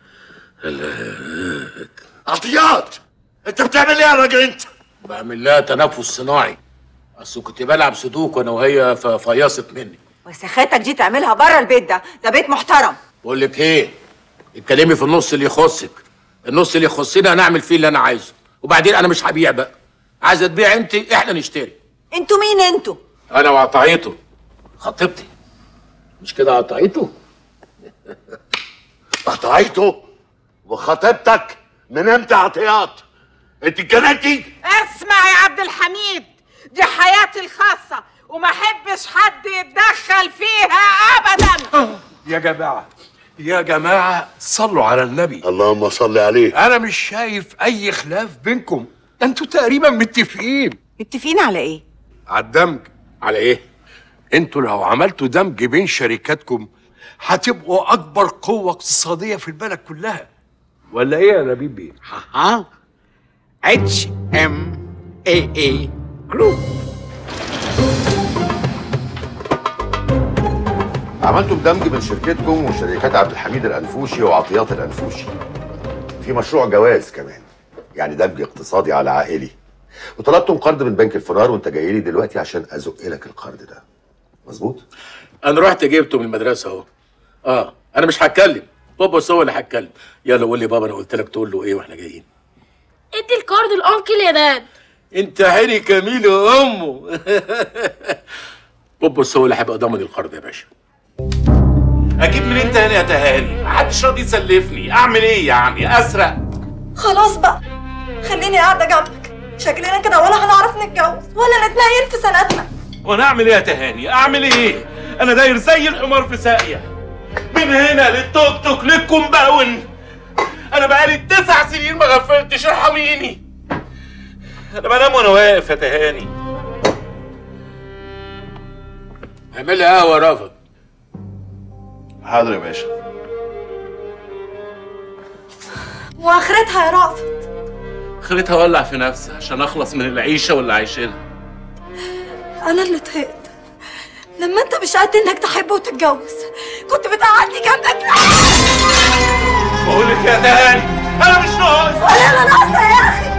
عطيات، انت بتعمل ايه يا راجل انت؟ بعمل لها تنفس صناعي. اصل كنت بلعب سودوك انا وهي ففيصت مني. وسخاتك دي تعملها بره البيت ده بيت محترم. بقول لك ايه؟ اتكلمي في النص اللي يخصك. النص اللي يخصني انا اعمل فيه اللي انا عايزه، وبعدين انا مش هبيع بقى. عايزه تبيع انت، احنا نشتري. انتوا مين انتوا؟ انا وعطيته خطيبتي. مش كده عطيته؟ قطعيته وخطيبتك من امتى عطيات؟ انت اتجننتي؟ اسمع يا عبد الحميد، دي حياتي الخاصة وما احبش حد يتدخل فيها ابدا. يا جماعة صلوا على النبي. اللهم صل عليه. انا مش شايف اي خلاف بينكم، ده انتوا تقريبا متفقين. متفقين على ايه؟ على الدمج. على ايه؟ انتوا لو عملتوا دمج بين شركاتكم هتبقوا اكبر قوة اقتصادية في البلد كلها. ولا ايه يا نبيل بيه؟ HMAA جروب. عملتوا دمج بين شركتكم وشركات عبد الحميد الأنفوشي وعطيات الأنفوشي. في مشروع جواز كمان، يعني دمج اقتصادي على عائلي. وطلبتم قرض من بنك الفرار وانت جاي لي دلوقتي عشان ازق لك القرض ده. مظبوط؟ انا رحت جبته من المدرسه اهو. انا مش هتكلم، بابا هو اللي هيتكلم. يلا قول لي بابا انا قلت لك تقول له ايه واحنا جايين. ادي الكارد الانكل يا داد. انت عيني كميل يا امه. بابا هو اللي هيبقى ضامن القرض يا باشا. اجيب منين تاني يا تهاني؟ محدش راضي يسلفني، اعمل ايه يعني؟ اسرق؟ خلاص بقى، خليني قاعدة جنبك. شكلنا كده ولا هنعرف نتجوز ولا نتنيل في سنتنا. وانا اعمل ايه يا تهاني؟ اعمل ايه؟ انا داير زي الحمار في ساقيه، من هنا للتوك توك للكومباون. انا بقالي 9 سنين ما غفلتش، ارحميني. انا بنام وانا واقف يا تهاني. اعملها قهوه يا رافض. حاضر يا باشا. واخرتها يا رافض؟ خليتها اولع في نفسي عشان اخلص من العيشه واللي عايشينها. انا اللي طهقت لما انت مش قد انك تحب وتتجوز. كنت بتقعدني جنبك. بقول لك يا تهاني انا مش ناقص. ولا انا ناقصه يا اخي.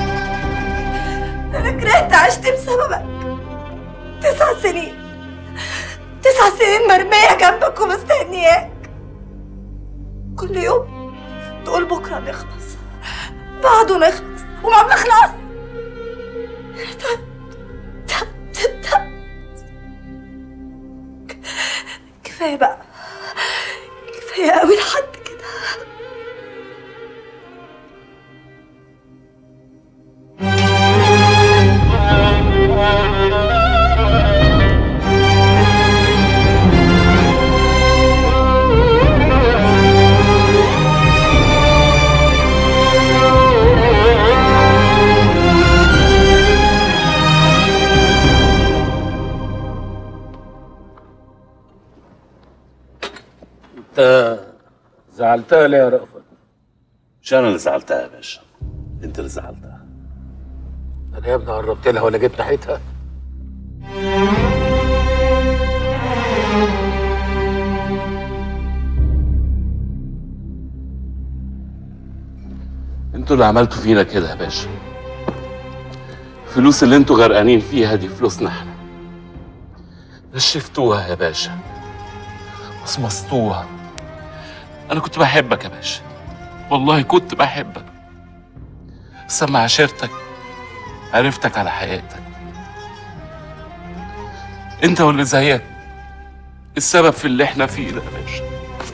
انا كرهت عشت بسببك. 9 سنين 9 سنين مرميه جنبك ومستنياك. كل يوم تقول بكره نخلص، بعده نخلص، وما بنخلص. كفايه بقى، كفايه قوي لحد كده. انت زعلتها ليه يا رأفت؟ مش انا اللي زعلتها يا باشا، انت اللي زعلتها. انا يا ابني قربت لها ولا جيت ناحيتها؟ انتوا اللي عملتوا فينا كده يا باشا. الفلوس اللي انتوا غرقانين فيها دي فلوسنا احنا. نشفتوها يا باشا، وصمصتوها. انا كنت بحبك يا باشا، والله كنت بحبك، بس لما عشرتك عرفتك على حياتك. انت واللي زيك السبب في اللي احنا فيه ده يا باشا.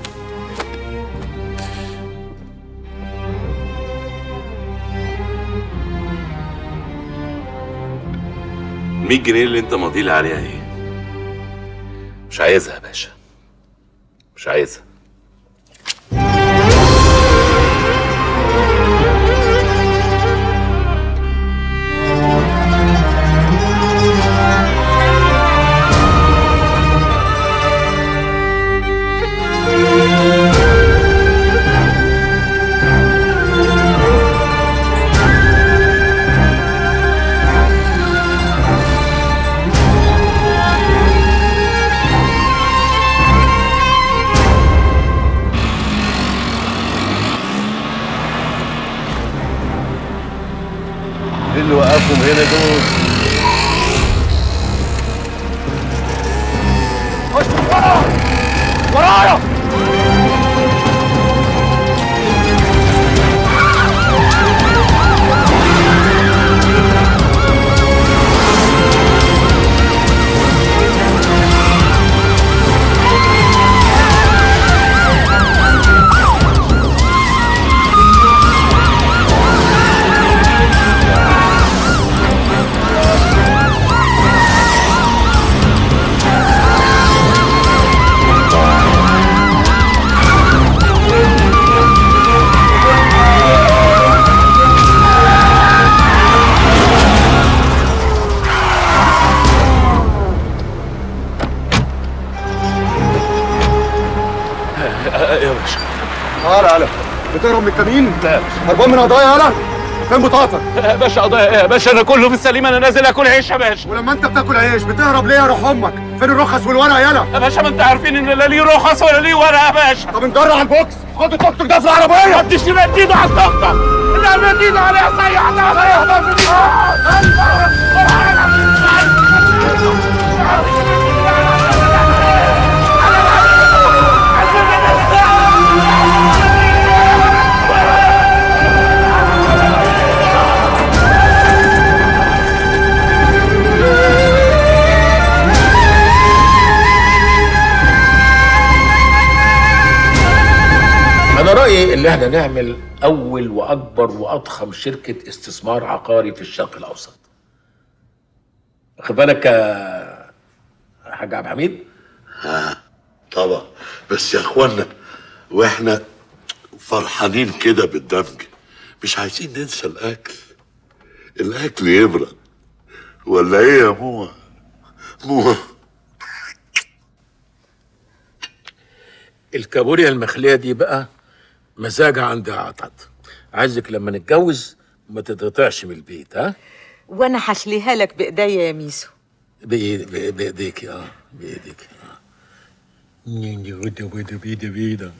ال100 جنيه اللي انت ماضيلي عليها ايه؟ مش عايزها يا باشا، مش عايزها. هنا دول. خش ورايا يا باشا. تعالى يالا، بتهرب من الكمين؟ لا يا باشا. هربان من قضايا يالا؟ فين بطاقتك؟ يا باشا قضايا ايه يا باشا؟ انا كله بالسليم، انا نازل اكل عيش يا باشا. ولما انت بتاكل عيش بتهرب ليه يا روح امك؟ فين الرخص والورق يالا؟ يا باشا ما انت عارفين ان لا ليه رخص ولا ليه ورق يا باشا. طب نجرع على البوكس، خد التوك توك ده في العربيه. ما تديش ايده على التوك توك، لا مد ايده عليها سيح أنا رأيي إن إحنا نعمل أول وأكبر وأضخم شركة استثمار عقاري في الشرق الأوسط. واخد بالك يا حاج عبد الحميد؟ طبعا، بس يا اخوانا واحنا فرحانين كده بالدمج مش عايزين ننسى الاكل. الاكل يبرد ولا ايه يا موه؟ موه الكابوريا المخلية دي بقى مزاجها عندي عطد. عايزك لما نتجوز ما تتقطعش من البيت. ها؟ وانا هشليها لك بايديا يا ميسو. بايديك بايديك. بيدا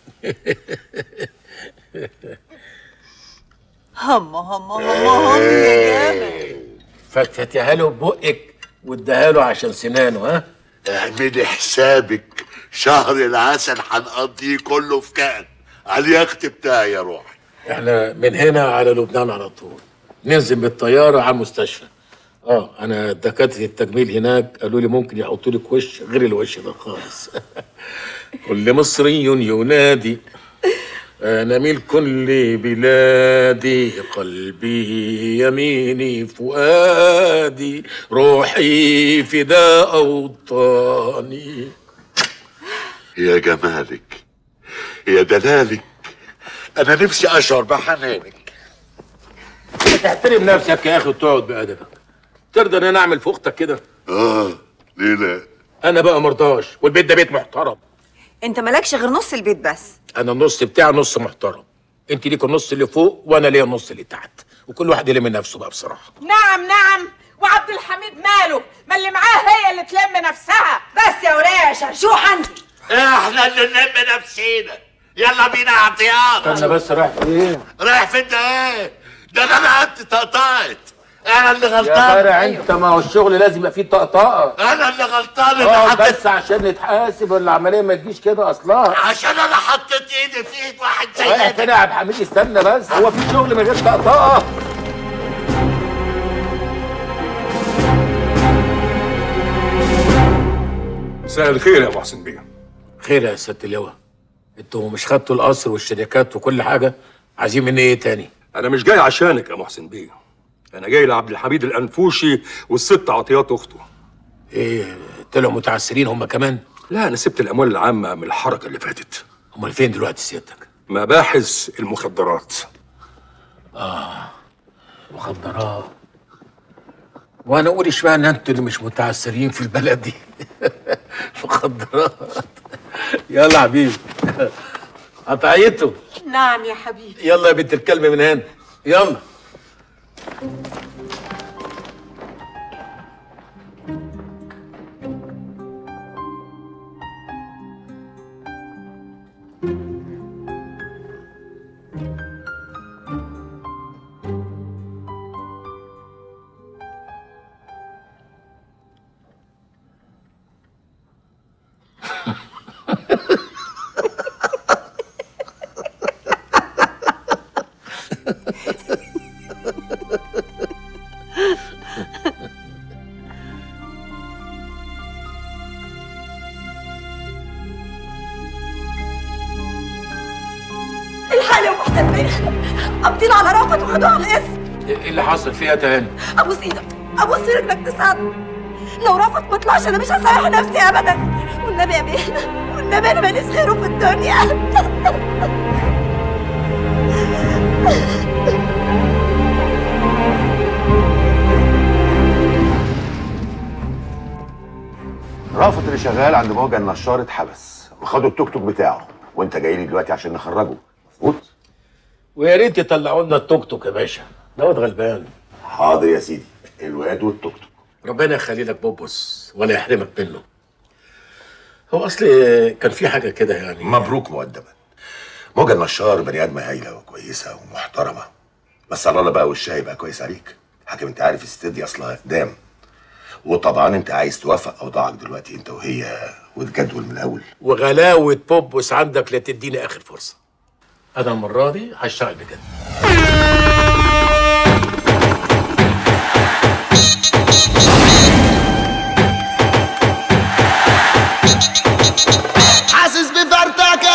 هم يا جامد. فتفتيها له ببقك واديها له عشان سنانه. ها؟ اعملي حسابك شهر العسل هنقضيه كله في كان على اليخت بتاعي يا روحي. احنا من هنا على لبنان على طول، ننزل بالطياره على المستشفى. انا دكاتره التجميل هناك قالوا لي ممكن يحطوا لك وش غير الوش ده خالص. كل مصري ينادي انا ملك كل بلادي، قلبي يميني فؤادي، روحي فداء اوطاني. يا جمالك يا دلالك، انا نفسي اشعر بحنانك. تحترم نفسك يا اخي وتقعد بادبك. ترضى ان انا اعمل في اختك كده؟ ليه لا؟ انا بقى مرضاش، والبيت ده بيت محترم. انت مالكش غير نص البيت بس. انا النص بتاعي نص محترم، انت ليك النص اللي فوق وانا ليا النص اللي تحت، وكل واحد يلم نفسه بقى بصراحه. نعم، وعبد الحميد ماله؟ ما اللي معاه هي اللي تلم نفسها. بس يا وليه يا شرشوح انت. احنا اللي نلم نفسينا. يلا بينا يا عطيان. استنى بس، رايح فين؟ رايح فين ده ايه؟ ده انا انت طقطقت. انا اللي غلطان يا فرع انت، ما هو الشغل لازم يبقى فيه طقطقه. انا اللي غلطان اللي حطيت. بس عشان نتحاسب والعمليه ما تجيش كده اصلا. عشان انا حطيت ايدي في ايد واحد زي رايح فين يا عبد الحميد؟ استنى بس، هو في شغل من غير طقطقه؟ مساء الخير يا ابو حسن بيه. خير يا سياده اللواء، انتوا مش خدتوا القصر والشركات وكل حاجه؟ عايزين مني ايه تاني؟ انا مش جاي عشانك يا محسن بيه، انا جاي لعبد الحميد الانفوشي والست عطيات اخته. ايه طلعوا متعسرين هم كمان؟ لا انا سبت الاموال العامه من الحركه اللي فاتت. امال فين دلوقتي سيادتك؟ مباحث المخدرات. مخدرات. وانا اقول اشمعنى انتوا اللي مش متعسرين في البلد دي؟ مخدرات. يلا يا حبيبي قطعيته. نعم يا حبيبي. يلا يا بنت الكلب من هنا، يلا. قابضين على رأفت وخدوه على الاسم. ايه اللي حصل فيها تاني؟ ابوس ايدك، ابوس رجلك تساعدني. لو رأفت ما طلعش انا مش هسامح نفسي ابدا. والنبي يا بيه، والنبي انا ماليش غيره في الدنيا. رافت اللي شغال عند موجة النشار اتحبس وخدوا التوك توك بتاعه، وانت جاي لي دلوقتي عشان نخرجه، مظبوط؟ ويا ريت يطلعوا لنا التوك توك يا باشا، ده واد غلبان. حاضر يا سيدي، الواد والتوك توك. ربنا يخلي لك بوبوس ولا يحرمك منه. هو اصل كان في حاجه كده يعني. مبروك مقدما. موجة النشار بني ادمه هايله وكويسه ومحترمه، بس على الله بقى وشها يبقى كويس عليك. حاجه انت عارف الست دي اصلها اقدام، وطبعا انت عايز توافق اوضاعك دلوقتي انت وهي وتجدول من الاول. وغلاوه بوبوس عندك لا تديني اخر فرصه. انا المره دي هشتغل بجد. حاسس بفرتكة.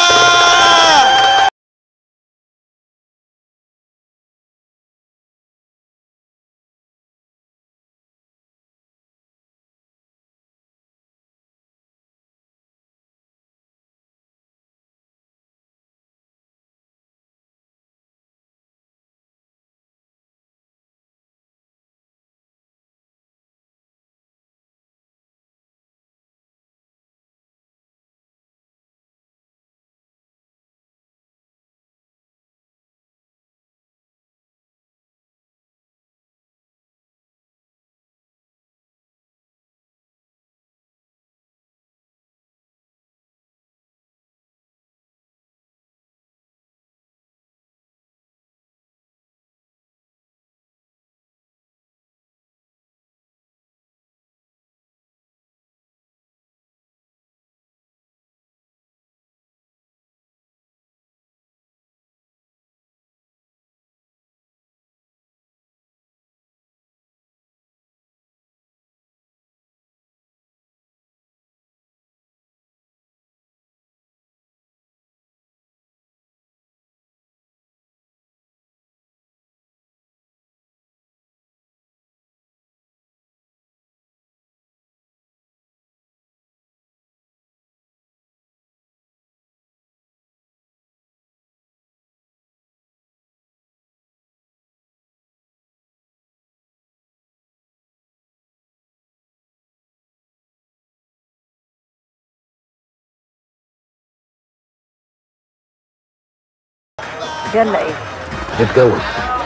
يلا ايه؟ نتجوز.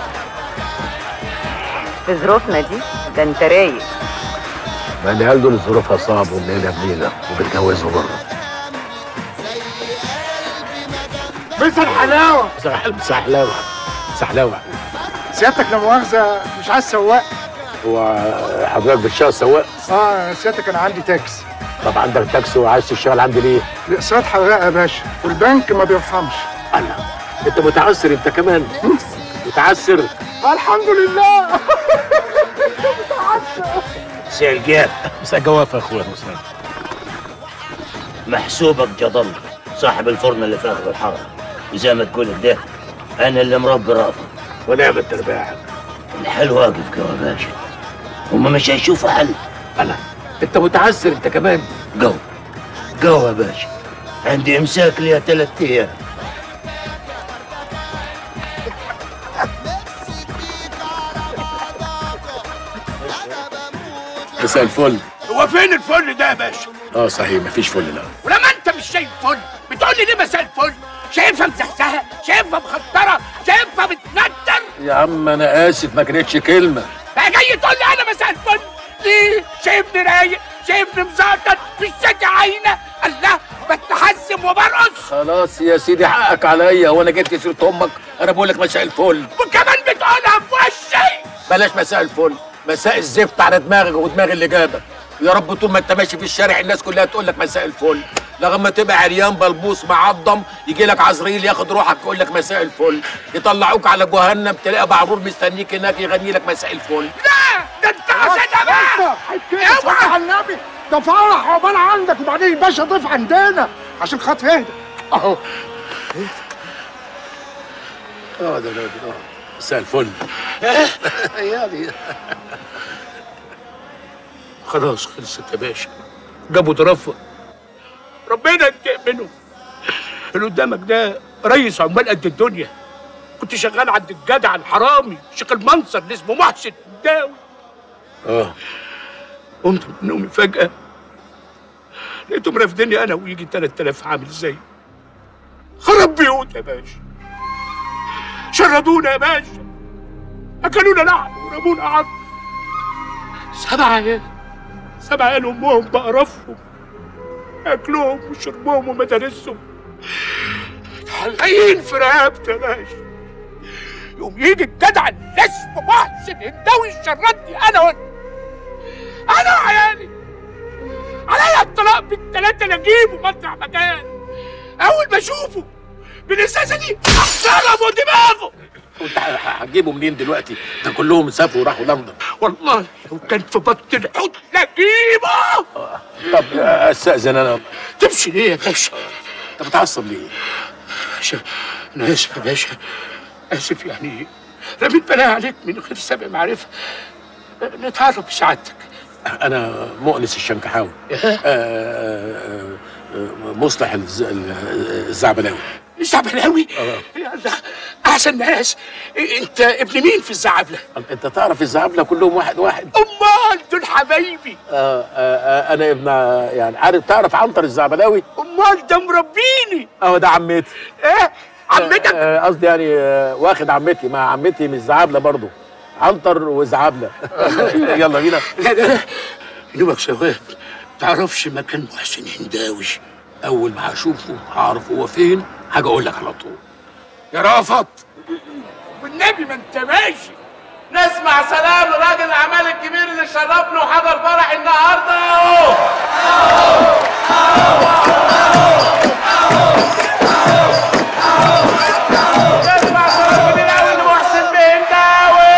في ظروفنا دي ده انت رايق. ما العيال دول ظروفها صعب والليله بليله وبتجوزوا بره. مسا الحلاوه. سحلاوه سحلاوه. سيادتك لا مؤاخذه مش عايز سواق؟ هو حضرتك بتشتغل سواق؟ سيادتك انا عندي تاكسي. طب عندك تاكسي وعايز تشتغل عندي ليه؟ الاقساط حراقه يا باشا والبنك ما بيرحمش. الله، انت متعسر انت كمان. متعسر. الحمد لله. مساء الجاب. مساء الجواف يا اخويا. مساء محسوبك جدل صاحب الفرن اللي في اخر الحاره، وزي ما تقول ده انا اللي مربي رافض. ونعم الترباع. الحل واقف جوا يا باشا، هما مش هيشوفوا حل. الله، انت متعسر انت كمان. جوا يا باشا، عندي امساك ليا 3 ايام. مساء الفل. هو فين الفل ده يا باشا؟ صحيح مفيش فل لا. ولما انت مش شايف فل بتقول لي ليه مساء الفل؟ شايفها مسحسحه، شايفها مخطره، شايفها بتنتر. يا عم انا اسف ما كانتش كلمه. بقى جاي تقول لي انا مساء الفل؟ ليه؟ شايفني رايق، شايفني مزقطط، مش شاكي عينه، الله بتحزم وبرقص. خلاص يا سيدي حقك عليا، وانا جبت سيره امك؟ انا بقول لك مساء الفل وكمان بتقولها في وشي. بلاش مساء الفل، مساء الزفت على دماغك ودماغ اللي جابك. يا رب طول ما انت ماشي في الشارع الناس كلها تقول لك مساء الفل، لغايه تبقى عريان بلبوس معضم يجي لك عزريل ياخد روحك يقول لك مساء الفل، يطلعوك على جهنم تلاقي بعرور مستنيك هناك يغني لك مساء الفل. لا ده انت عشان بقى. اوعى على النبي، ده فرح عقبال عندك وبعدين الباشا ضيف عندنا عشان خاطر اهدى اهو. اقعد يا راجل اقعد. مساء الفل. يعني خلاص خلصت يا باشا، جابوا ضرفه، ربنا ينتقم منهم. اللي قدامك ده ريس عمال قد الدنيا، كنت شغال عند الجدع الحرامي شيخ المنصر اللي اسمه محسن هنداوي. قمت من نومي فجأة لقيتهم رافديني انا ويجي 3000 عامل زيي. خرب بيوت يا باشا، شردونا يا باشا، اكلونا لحم ورمونا عظم. 7 عيال امهم بقرفهم، اكلهم وشربهم ومدارسهم حلاقين في رقبتي يا باشا. يقوم يجي الجدع اللي اسمه محسن هنداوي يشردني انا وعيالي، عليا الطلاق بالثلاثه لا اجيبه مطرح مكان. اول ما اشوفه بالازازه دي احترموا دماغه. وانت هتجيبه منين دلوقتي؟ ده كلهم سافروا وراحوا لندن. والله لو كان في بطن الحوت لاجيبه. طب استاذن انا. تمشي ليه يا باشا؟ انت بتعصب ليه؟ باشا انا اسف يا باشا، اسف يعني رميت بلاها عليك من غير سابق معرفه. نتعرف بسعادتك. انا مؤنس الشنكحاوي، مصلح الزعبلاوي. الزعبلاوي؟ احسن ناس. انت ابن مين في الزعبله؟ انت تعرف الزعبله كلهم واحد واحد. امال دول حبايبي. انا ابن يعني عارف، تعرف عنتر الزعبلاوي؟ امال ده مربيني. ده عمتي. ايه عمتك؟ قصدي يعني واخد عمتي مع عمتي من الزعبله برضه، عنتر وزعبله. يلا بينا. لا يومك سواد. تعرفش مكان محسن هنداوي؟ اول ما هشوفه هعرف هو فين، حاجه اقول لك على طول. يا رافض والنبي ما انت ماشي. نسمع سلام لراجل الاعمال الكبير اللي شرفنا وحضر فرح النهارده اهو. نسمع سلام كبير قوي لمحسن هنداوي.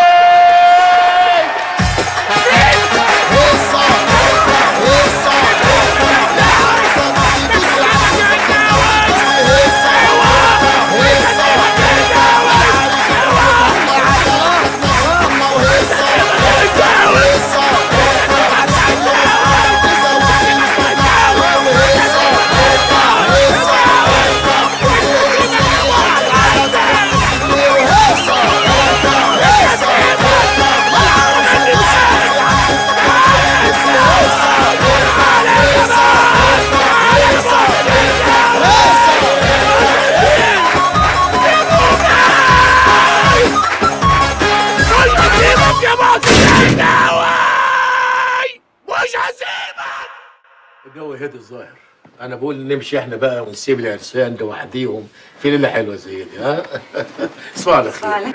الجو هدي الظاهر. انا بقول نمشي احنا بقى ونسيب العرسان لوحديهم في ليله حلوه زي دي. ها اسمع على خير.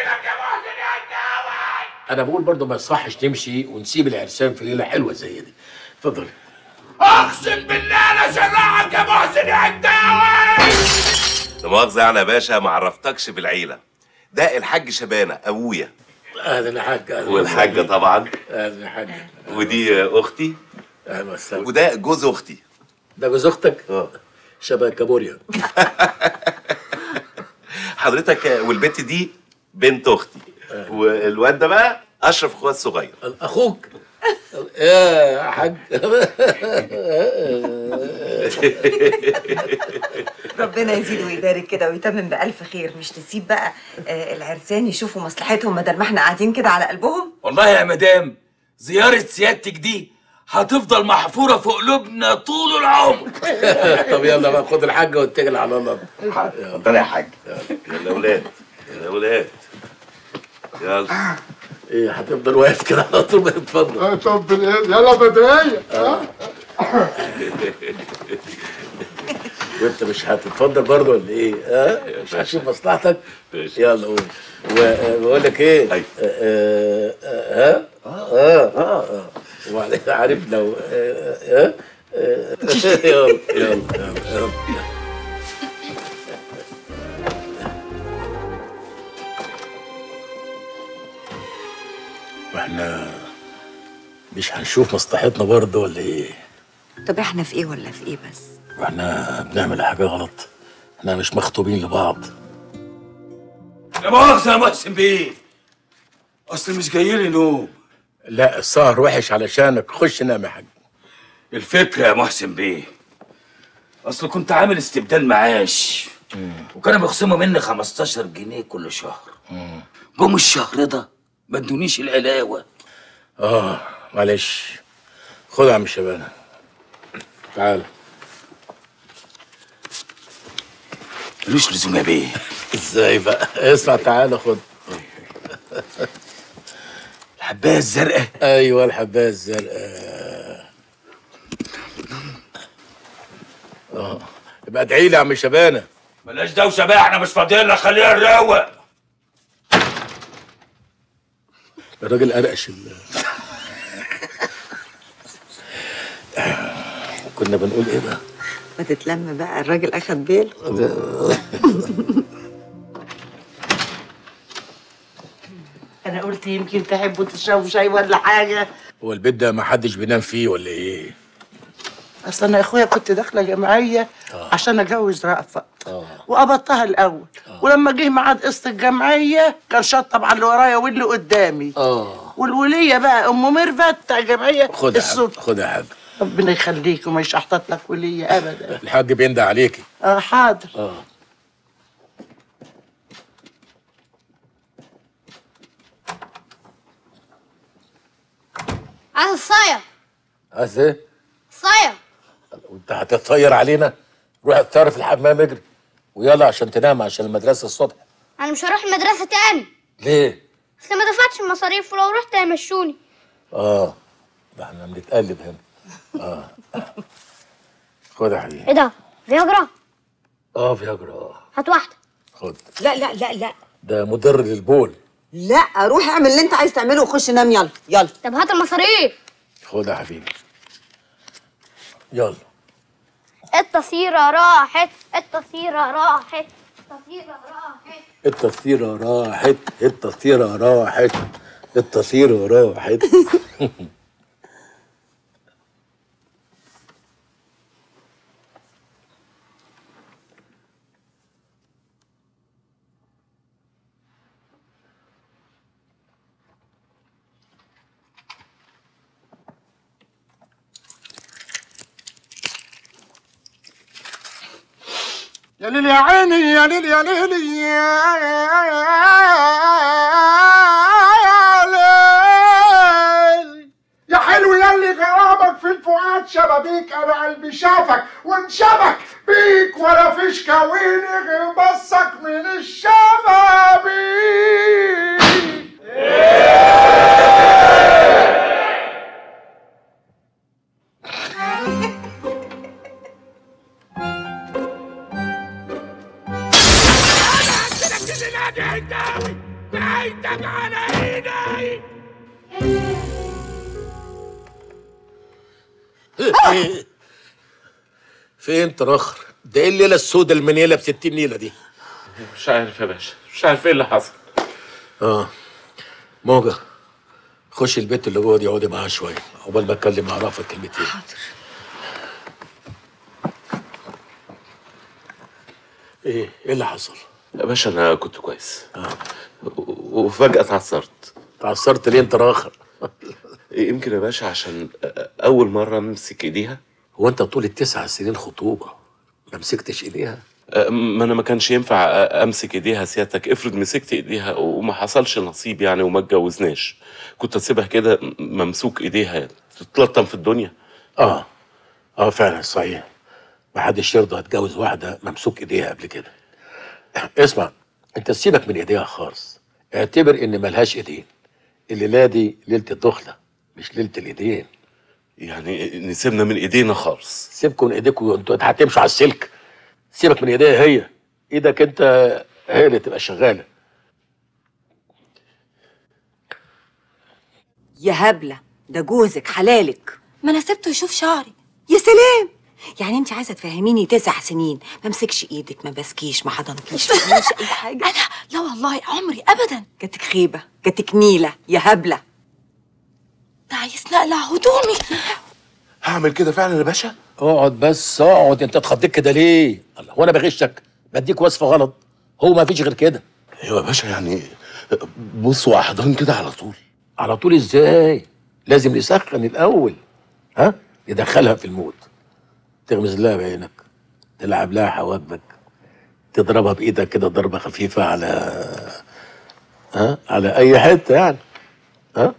انا بقول برضو ما يصحش نمشي ونسيب العرسان في ليله حلوه زي دي. اتفضل. اقسم بالله انا شرعك يا محسن هنداوي. لا مؤاخذة يعني يا باشا، ما عرفتكش بالعيلة. ده الحاج شبانة أبويا. أهلا يا حاج. والحاجة طبعا. أهلا يا حاج. ودي أختي. أهلا وسهلا. وده جوز أختي. ده جوز أختك؟ شبه كابوريا. حضرتك والبنت دي بنت أختي. والواد ده بقى أشرف أخويا الصغير. أخوك؟ يا حاج. ربنا يزيد ويبارك كده ويتمم بألف خير. مش تسيب بقى العرسان يشوفوا مصلحتهم بدل ما احنا قاعدين كده على قلبهم؟ والله يا مدام زيارة سيادتك دي هتفضل محفورة في قلوبنا طول العمر. طب يلا بقى خد الحاجة واتكل على الله. اتفضل يا حاج. يلا يا ولاد، يلا يا ولاد، يلا. ايه هتفضل واقف كده على طول؟ اتفضل. طب يلا بدرية. وانت مش هتتفضل برضه ولا ايه؟ مش هتشوف مصلحتك؟ يلا قول. وبقول لك ايه؟ وبعدين عارف لو يلا يلا يلا. واحنا مش هنشوف مصلحتنا برضه ولا ايه؟ طب احنا في ايه ولا في ايه بس؟ واحنا بنعمل حاجة غلط؟ احنا مش مخطوبين لبعض. لا مؤاخذة يا محسن بيه، اصل مش جايلي نوم. لا السهر وحش علشانك، خش نام يا حاج. الفكرة يا محسن بيه، اصل كنت عامل استبدال معاش وكانوا بيخصموا مني 15 جنيه كل شهر. جم الشهر ده ما ادونيش العلاوة. معلش، خد يا عم شبانه، تعال. ملوش لزوم يا بيه. ازاي بقى؟ اسمع تعالى خد. الحبايه الزرقاء. ايوه الحبايه الزرقاء. يبقى ادعي لي يا عم شبانه. بلاش دوشه بقى، احنا مش فاضيين لك، خلينا نروق. الراجل قرقش كنا بنقول ايه بقى؟ ما تتلم بقى، الراجل اخد باله. انا قلت يمكن تحبوا تشربوا شاي ولا حاجه. هو البيت ده ما حدش بينام فيه ولا ايه؟ اصل انا يا اخويا كنت داخله جمعيه عشان اتجوز رأفت وقبضتها الاول، ولما جه ميعاد قسط الجمعيه كان شطب على اللي ورايا واللي قدامي. والوليه بقى ام ميرفت بتاع الجمعيه خد يا حاج، خد يا حاج. ربنا يخليك وما يشحطط لك وليه ابدا. الحاج بيندى عليكي. حاضر. عايز الصاية. عايز ايه؟ صاية. وانت هتطير علينا؟ روح اتصرف في الحمام اجري ويلا عشان تنام عشان المدرسه الصبح. انا مش هروح المدرسة تاني. ليه؟ اصل ما دفعتش المصاريف ولو رحت هيمشوني. ده احنا بنتقلب هنا. خد يا حبيبي. ايه ده؟ فياجرا؟ فياجرا. هات واحدة. خد. لا لا لا لا ده مضر للبول. لا، روح اعمل اللي انت عايز تعمله وخش نام. يلا يلا. طب هات المصاريف. خد يا حبيبي. يلا. التصيرة راحت، التصيرة راحت، التصيرة راحت، التصيرة راحت، التصيرة راحت، التصيرة راحت. يا ليل يا عيني يا ليل يا ليل يا ليل يا حلو يا اللي غرامك في الفؤاد شبابيك، انا قلبي شافك وانشبك بيك ولا فيش كويني غير بصك من الشبابيك. بعيدك على ايدي. فين تراخر؟ ده ايه الليله السوداء المنيله ب 60 نيله دي؟ مش عارف يا باشا، مش عارف ايه اللي حصل. موجة، خش البيت اللي جوه دي اقعدي معاها شويه عقبال ما اتكلم مع رافض كلمتين. حاضر. ايه اللي حصل؟ يا باشا انا كنت كويس وفجأة اتعثرت. اتعثرت ليه انت راخر؟ يمكن يا باشا عشان اول مرة امسك ايديها. هو انت طول ال9 سنين خطوبة ما مسكتش ايديها؟ ما انا ما كانش ينفع امسك ايديها سيادتك، افرض مسكت ايديها وما حصلش نصيب يعني وما اتجوزناش، كنت اسيبها كده ممسوك ايديها تتلطم في الدنيا. فعلا صحيح، ما حدش يرضى يتجوز واحدة ممسوك ايديها قبل كده. اسمع، انت سيبك من ايديها خالص، اعتبر ان ملهاش ايدين. الليله دي ليله الدخله مش ليله الايدين. يعني نسيبنا من ايدينا خالص؟ سيبكم من ايديكم، انتوا هتمشوا على السلك. سيبك من ايديها هي، ايدك انت هي اللي تبقى شغاله. يا هبله، ده جوزك حلالك. ما انا سبته يشوف شعري. يا سلام، يعني انت عايزه تفهميني 9 سنين ما امسكش ايدك، ما بسكيش، ما حضنكيش، ما عملش اي حاجه؟ انا لا والله عمري ابدا. جاتك خيبه، جاتك نيله يا هبله. ده عايز نقلع هدومي. هعمل كده فعلا يا باشا؟ اقعد بس اقعد، انت اتخضيت كده ليه؟ الله، هو انا بغشك؟ بديك وصفه غلط، هو ما فيش غير كده. ايوه يا باشا، يعني بص واحضان كده على طول. على طول ازاي؟ لازم نسخن الاول. ها؟ ندخلها في المود، تغمز لها بعينك، تلعب لها حواجبك، تضربها بايدك كده ضربه خفيفه على اي حته يعني. ها؟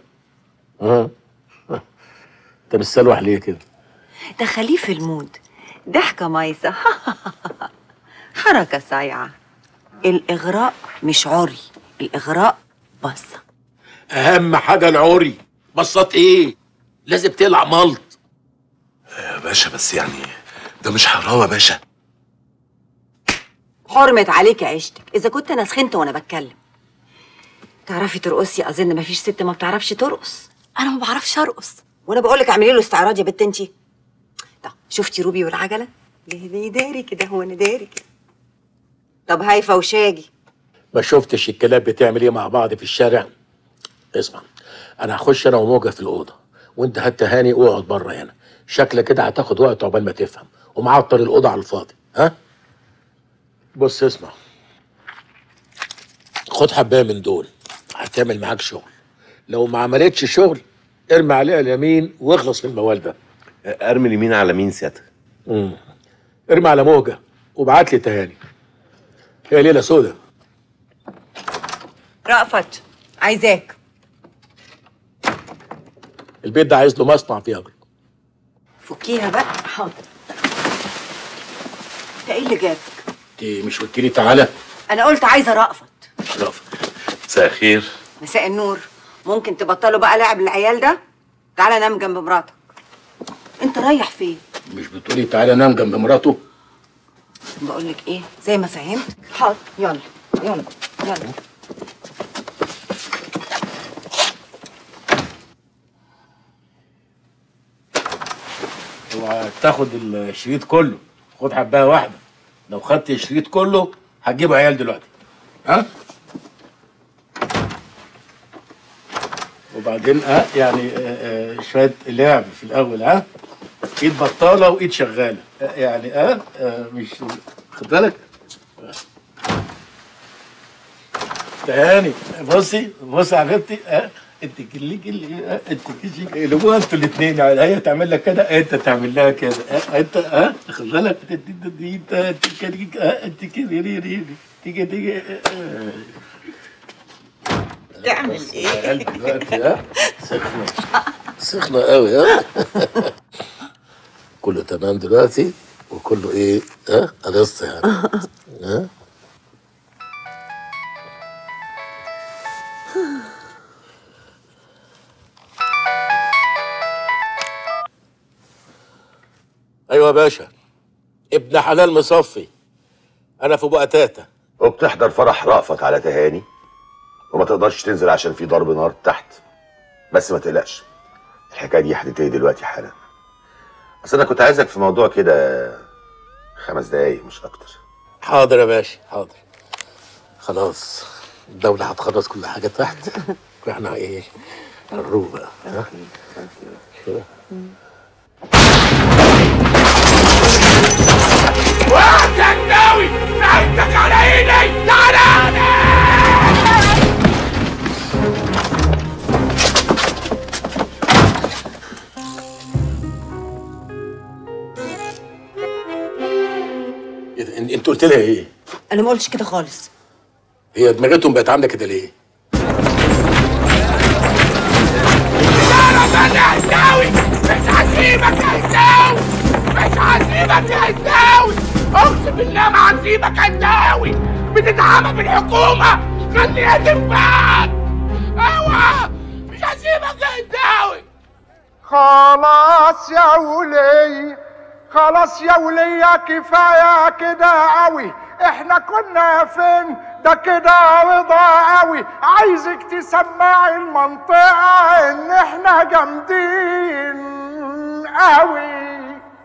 انت مستلوح ليه كده؟ دخليه في المود، ضحكة مايسة حركة صايعة. الإغراء مش عري، الإغراء بصة. اهم حاجه العري. بصات ايه؟ لازم تلعب ملط. يا باشا بس يعني ده مش حرام يا باشا. حرمت عليك عيشتك إذا كنت أنا سخنت وأنا بتكلم. تعرفي ترقصي؟ أظن مفيش ست ما بتعرفش ترقص. أنا ما بعرفش أرقص، وأنا بقول لك اعملي له استعراض يا بت أنتي. طب شفتي روبي والعجلة؟ ليه داري كده؟ هو أنا داري كده. طب هايفة وشاجي، ما شفتش الكلاب بتعمل ايه مع بعض في الشارع؟ اسمع، انا هخش انا وموجة في الاوضه، وانت هات هاني واقعد بره هنا. شكلك كده هتاخد وقت عقبال ما تفهم ومعطل الاوضه على الفاضي. ها؟ بص اسمع، خد حبايه من دول هتعمل معاك شغل. لو ما عملتش شغل ارمي عليها اليمين واخلص من الموال ده. ارمي اليمين على مين سيادتك؟ ارمي على موجة وابعت لي تهاني. هي ليله سودا. رأفت عايزاك. البيت ده عايز له مصنع فيه اجر. فكيها بقى. حاضر. انت ايه اللي جابك؟ انت مش قلت لي تعالى؟ انا قلت عايزه رأفت. مساء الخير. مساء النور. ممكن تبطلوا بقى لعب العيال ده؟ تعالى نام جنب مراتك. انت رايح فين؟ مش بتقولي تعالى نام جنب مراته؟ بقول لك ايه، زي ما فهمت. حاضر، يلا يلا يلا. اوعى تاخد الشريط كله، خد حبايه واحده. لو خدت الشريط كله هتجيب عيال دلوقتي. ها؟ وبعدين يعني شويه لعب في الاول. ها؟ ايد بطاله وايد شغاله يعني. مش خد بالك. تهاني بصي يا حبيبتي. انت كلي قلبوها انتوا الاثنين يعني. هي تعمل لك كده، انت تعمل لها كده. انت خد بالك. انت تيجي تعمل ايه؟ دلوقتي سخنه قوي. كله تمام دلوقتي وكله ايه؟ قرصت يعني. ايوه يا باشا، ابن حلال مصفي. انا في بقى تاتا. وبتحضر فرح رأفت على تهاني وما تقدرش تنزل عشان في ضرب نار تحت. بس ما تقلقش، الحكايه دي هتنتهي دلوقتي حالا. بس انا كنت عايزك في موضوع كده 5 دقايق مش اكتر. حاضر يا باشا، حاضر. خلاص الدولة هتخلص كل حاجة تحت واحنا ايه هنروح بقى. واحد جناوي ساعدتك على ايدي. تعالى انت قلت لها ايه؟ انا ما قلتش كده خالص. هي دماغتهم بقت عامله كده ليه؟ مش هسيبك يا هنداوي، مش هسيبك يا هنداوي، اقسم بالله ما هسيبك يا هنداوي. بتتعامل بالحكومه، خليها تنفعك. اوعى، مش هسيبك يا هنداوي. خلاص يا ولي، خلاص يا ولية، كفاية كده قوي. احنا كنا فين؟ ده كده رضا قوي. عايزك تسمعي المنطقة ان احنا جامدين قوي.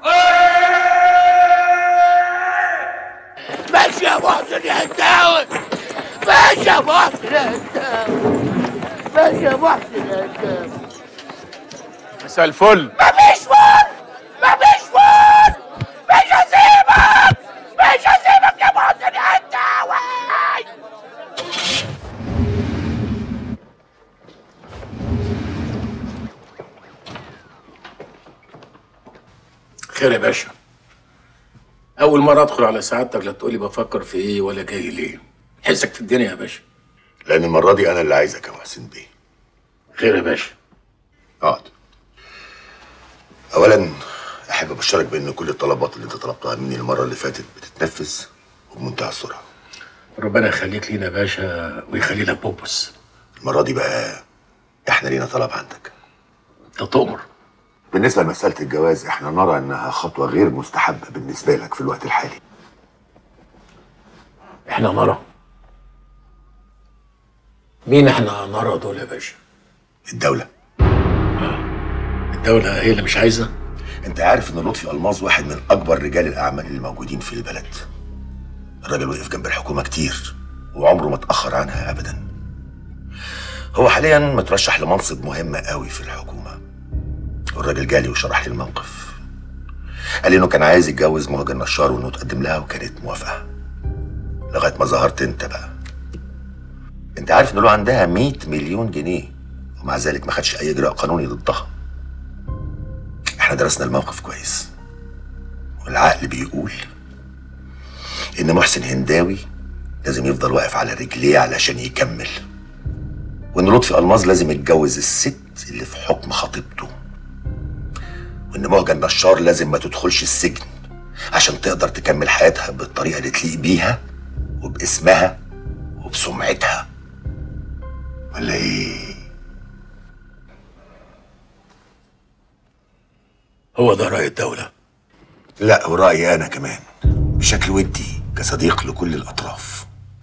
ماشي يا محسن يا هنداوي، ماشي يا محسن يا هنداوي، ماشي يا محسن يا هنداوي. مساء الفل. مفيش فل، مفيش فل، مش هسيبك، مش هسيبك يا محسن يا هنداوي. خير يا باشا. اول مره ادخل على سعادتك لا تقولي بفكر في ايه ولا جاي ليه. حسك في الدنيا يا باشا. لان المره دي انا اللي عايزك يا محسن بيه. خير يا باشا. اقعد. اولا احب ابشرك بان كل الطلبات اللي انت طلبتها مني المره اللي فاتت بتتنفذ وبمنتهى السرعه. ربنا يخليك لينا يا باشا ويخلي لك بوبس. المره دي بقى احنا لينا طلب عندك. انت تؤمر. بالنسبه لمساله الجواز احنا نرى انها خطوه غير مستحبه بالنسبه لك في الوقت الحالي. احنا نرى؟ مين احنا نرى دول يا باشا؟ الدوله. الدوله هي اللي مش عايزه؟ انت عارف ان لطفي الماظ واحد من اكبر رجال الاعمال اللي موجودين في البلد. الراجل وقف جنب الحكومه كتير وعمره ما اتاخر عنها ابدا. هو حاليا مترشح لمنصب مهم قوي في الحكومه. والراجل جالي وشرح لي الموقف. قال لي انه كان عايز يتجوز مهجة النشار وانه تقدم لها وكانت موافقه. لغايه ما ظهرت انت بقى. انت عارف ان له عندها 100 مليون جنيه ومع ذلك ما خدش اي اجراء قانوني ضدها. احنا درسنا الموقف كويس والعقل بيقول ان محسن هنداوي لازم يفضل واقف على رجليه علشان يكمل، وان لطفي الماظ لازم يتجوز الست اللي في حكم خطيبته، وان مهجة النشار لازم ما تدخلش السجن عشان تقدر تكمل حياتها بالطريقه اللي تليق بيها وباسمها وبسمعتها. ولا ايه؟ هو ده رأي الدولة؟ لا، ورأيي أنا كمان بشكل ودي كصديق لكل الأطراف.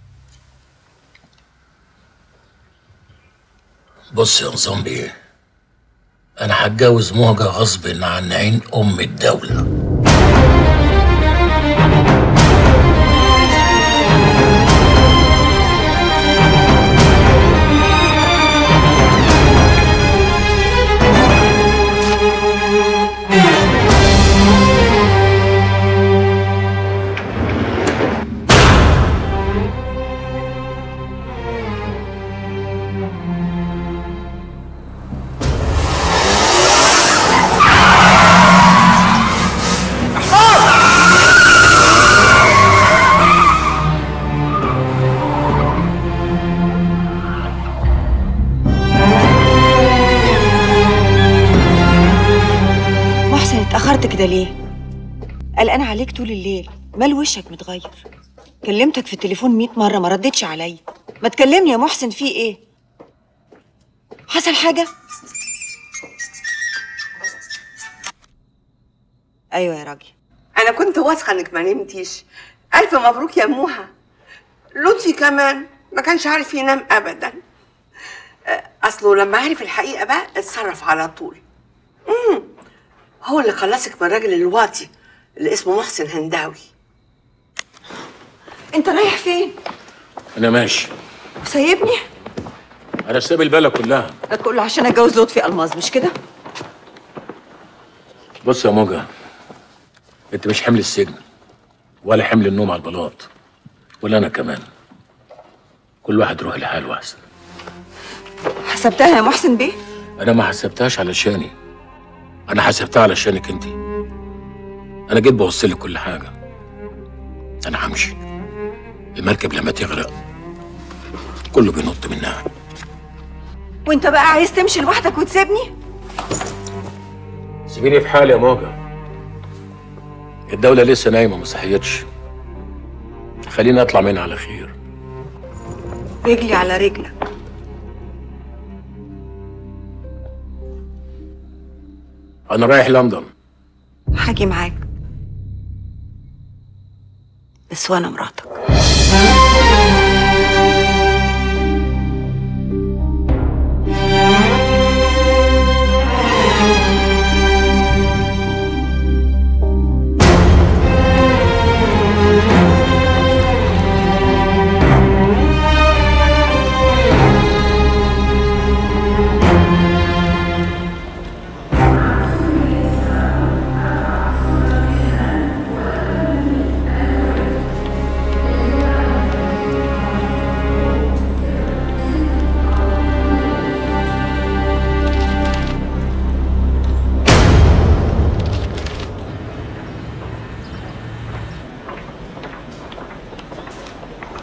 بص يا نظام بيه، أنا هتجوز مهجة غصب عن عين أم الدولة. اتأخرت كده ليه؟ قلقان عليك طول الليل، مال وشك متغير؟ كلمتك في التليفون 100 مرة ما ردتش عليا. ما تكلمني يا محسن، في ايه؟ حصل حاجة؟ ايوه يا راجل. انا كنت واثقه انك ما نمتيش. الف مبروك يا موها. لطفي كمان ما كانش عارف ينام ابدا. اصله لما عرف الحقيقه بقى اتصرف على طول. هو اللي خلصك من الراجل الواطي اللي اسمه محسن هنداوي. انت رايح فين؟ أنا ماشي. وسايبني؟ أنا سايب البلد كلها. ده كله عشان اتجوز لطفي الماظ، مش كده؟ بص يا موجة، أنت مش حمل السجن ولا حمل النوم على البلاط، ولا أنا كمان. كل واحد يروح لحاله أحسن. حسبتها يا محسن بيه؟ أنا ما حسبتهاش علشاني، أنا حسبتها علشانك أنت. أنا جيت بوصلك كل حاجة. أنا همشي. المركب لما تغرق كله بينط منها. وأنت بقى عايز تمشي لوحدك وتسيبني؟ سيبيني في حالي يا موجة. الدولة لسه نايمة ما صحيتش. خليني أطلع منها على خير. رجلي على رجلك. أنا رايح لندن. هاجي معاك، بس وأنا مراتك.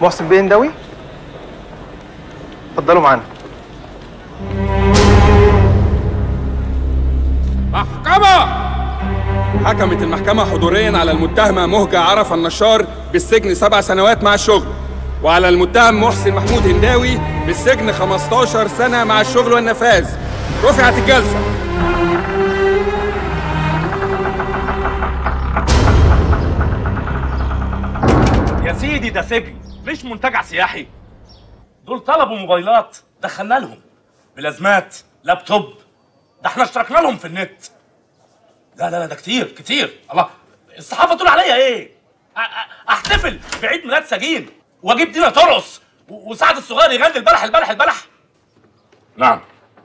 محسن بيه هنداوي، اتفضلوا معانا. محكمة! حكمت المحكمة حضوريا على المتهمة مهجة عرفة النشار بالسجن 7 سنوات مع الشغل، وعلى المتهم محسن محمود هنداوي بالسجن 15 سنة مع الشغل والنفاذ. رفعت الجلسة. يا سيدي ده سجن مش منتجع سياحي. دول طلبوا موبايلات دخلنا لهم، بلازمات، لابتوب، ده احنا اشتركنا لهم في النت. لا لا لا ده كتير كتير. الله، الصحافه تقول عليا ايه؟ احتفل بعيد ميلاد سجين واجيب دينا ترقص وسعد الصغير يغني البلح البلح البلح؟ نعم.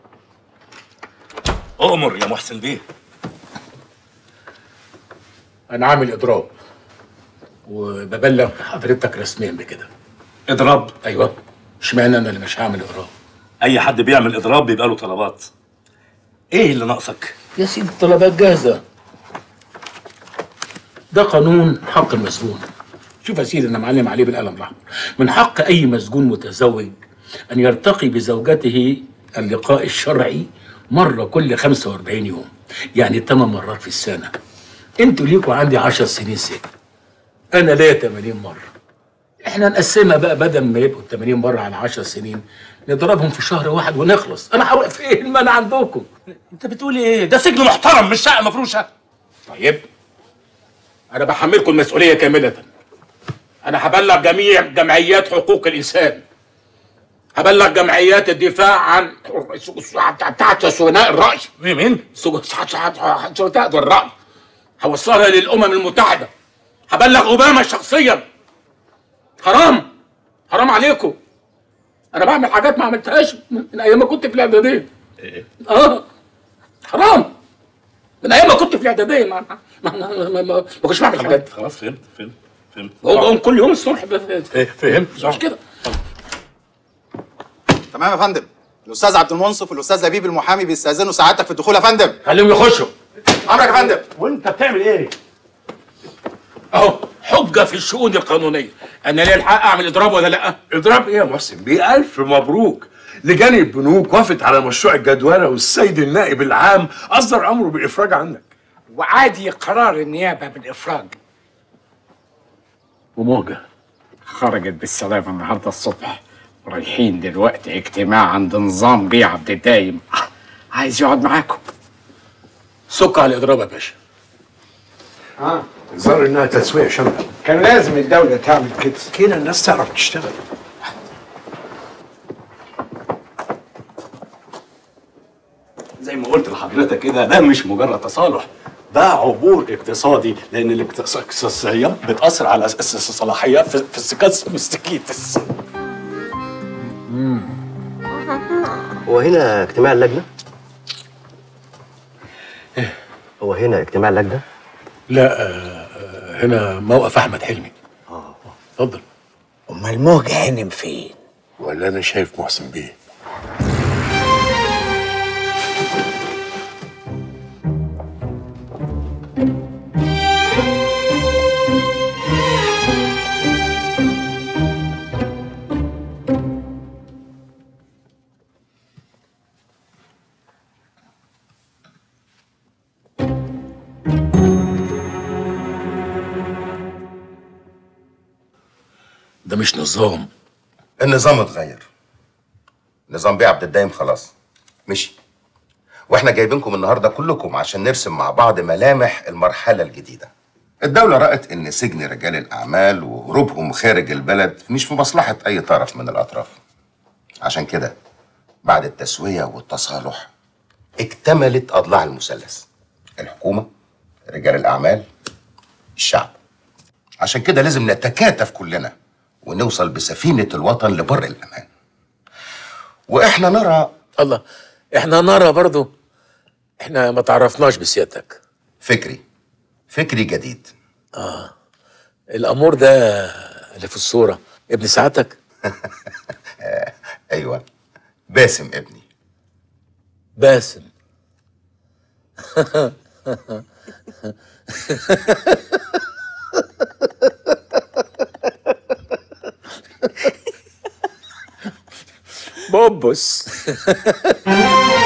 اؤمر يا محسن بيه. انا عامل اضراب وببلغ حضرتك رسميا بكده. اضراب؟ ايوه. اشمعنى انا اللي مش هعمل اضراب؟ اي حد بيعمل اضراب بيبقى له طلبات. ايه اللي ناقصك؟ يا سيدي الطلبات جاهزه. ده قانون حق المسجون. شوف يا سيدي انا معلم عليه بالقلم الاحمر. من حق اي مسجون متزوج ان يرتقي بزوجته اللقاء الشرعي مره كل 45 يوم، يعني 8 مرات في السنه. انتوا ليكوا عندي 10 سنين سجن، انا ليا 80 مره. احنا نقسمها بقى، بدل ما يبقوا 80 مره على 10 سنين نضربهم في شهر واحد ونخلص. انا هروح فين ما انا عندكم؟ انت بتقول ايه؟ ده سجن محترم مش شقه مفروشه. طيب انا بحملكم المسؤوليه كامله. انا هبلغ جميع جمعيات حقوق الانسان، هبلغ جمعيات الدفاع عن بتاعت سجناء الرأي. مين؟ سجناء الرأي. هوصلها للأمم المتحدة، هبلغ أوباما شخصيا. حرام حرام عليكم. أنا بعمل حاجات ما عملتهاش من أيام ما كنت في الإعدادية. حرام. من أيام ما كنت في الإعدادية ما كنتش بعمل حاجات. خلاص فهمت. بقوم كل يوم الصبح. فهمت مش كده. تمام يا فندم. الاستاذ عبد المنصف والاستاذ لبيب المحامي بيستاذنوا سعادتك في الدخول يا فندم. خليهم يخشوا. امرك يا فندم. وانت بتعمل ايه؟ اهو حجه في الشؤون القانونيه. انا ليه الحق اعمل اضراب ولا لا؟ اضراب ايه يا محسن بيه؟ الف مبروك. لجان البنوك وافت على مشروع الجدوله، والسيد النائب العام اصدر امره بالافراج عنك. وعادي قرار النيابه بالافراج. وموجه خرجت بالسلامه النهارده الصبح، رايحين دلوقتي اجتماع عند نظام بيه عبد الدايم، عايز يقعد معاكم. سك على الاضراب يا باشا. الظاهر انها تسويق شمل. كان لازم الدوله تعمل كده الناس تعرف تشتغل. زي ما قلت لحضرتك كده، ده مش مجرد تصالح، ده عبور اقتصادي، لان الاقتصاديات بتاثر على الصلاحيات في السكاس مستكيتس. هو هنا اجتماع اللجنه؟ هو هنا اجتماع اللجنه؟ لا هنا موقف احمد حلمي. اتفضل. امال موجه هانم فين؟ ولا انا شايف محسن بيه؟ ده مش نظام. النظام اتغير. نظام بيه عبد الدايم خلاص مشي، واحنا جايبينكم النهارده كلكم عشان نرسم مع بعض ملامح المرحله الجديده. الدوله رأت ان سجن رجال الاعمال وهروبهم خارج البلد مش في مصلحه اي طرف من الاطراف. عشان كده بعد التسويه والتصالح اكتملت اضلاع المثلث: الحكومه، رجال الاعمال، الشعب. عشان كده لازم نتكاتف كلنا ونوصل بسفينة الوطن لبر الأمان. وإحنا نرى الله، إحنا نرى برضو. إحنا ما تعرفناش بسيادتك. فكري جديد. الأمور ده اللي في الصورة ابن سعادتك؟ أيوة، باسم ابني. باسم. بوبوس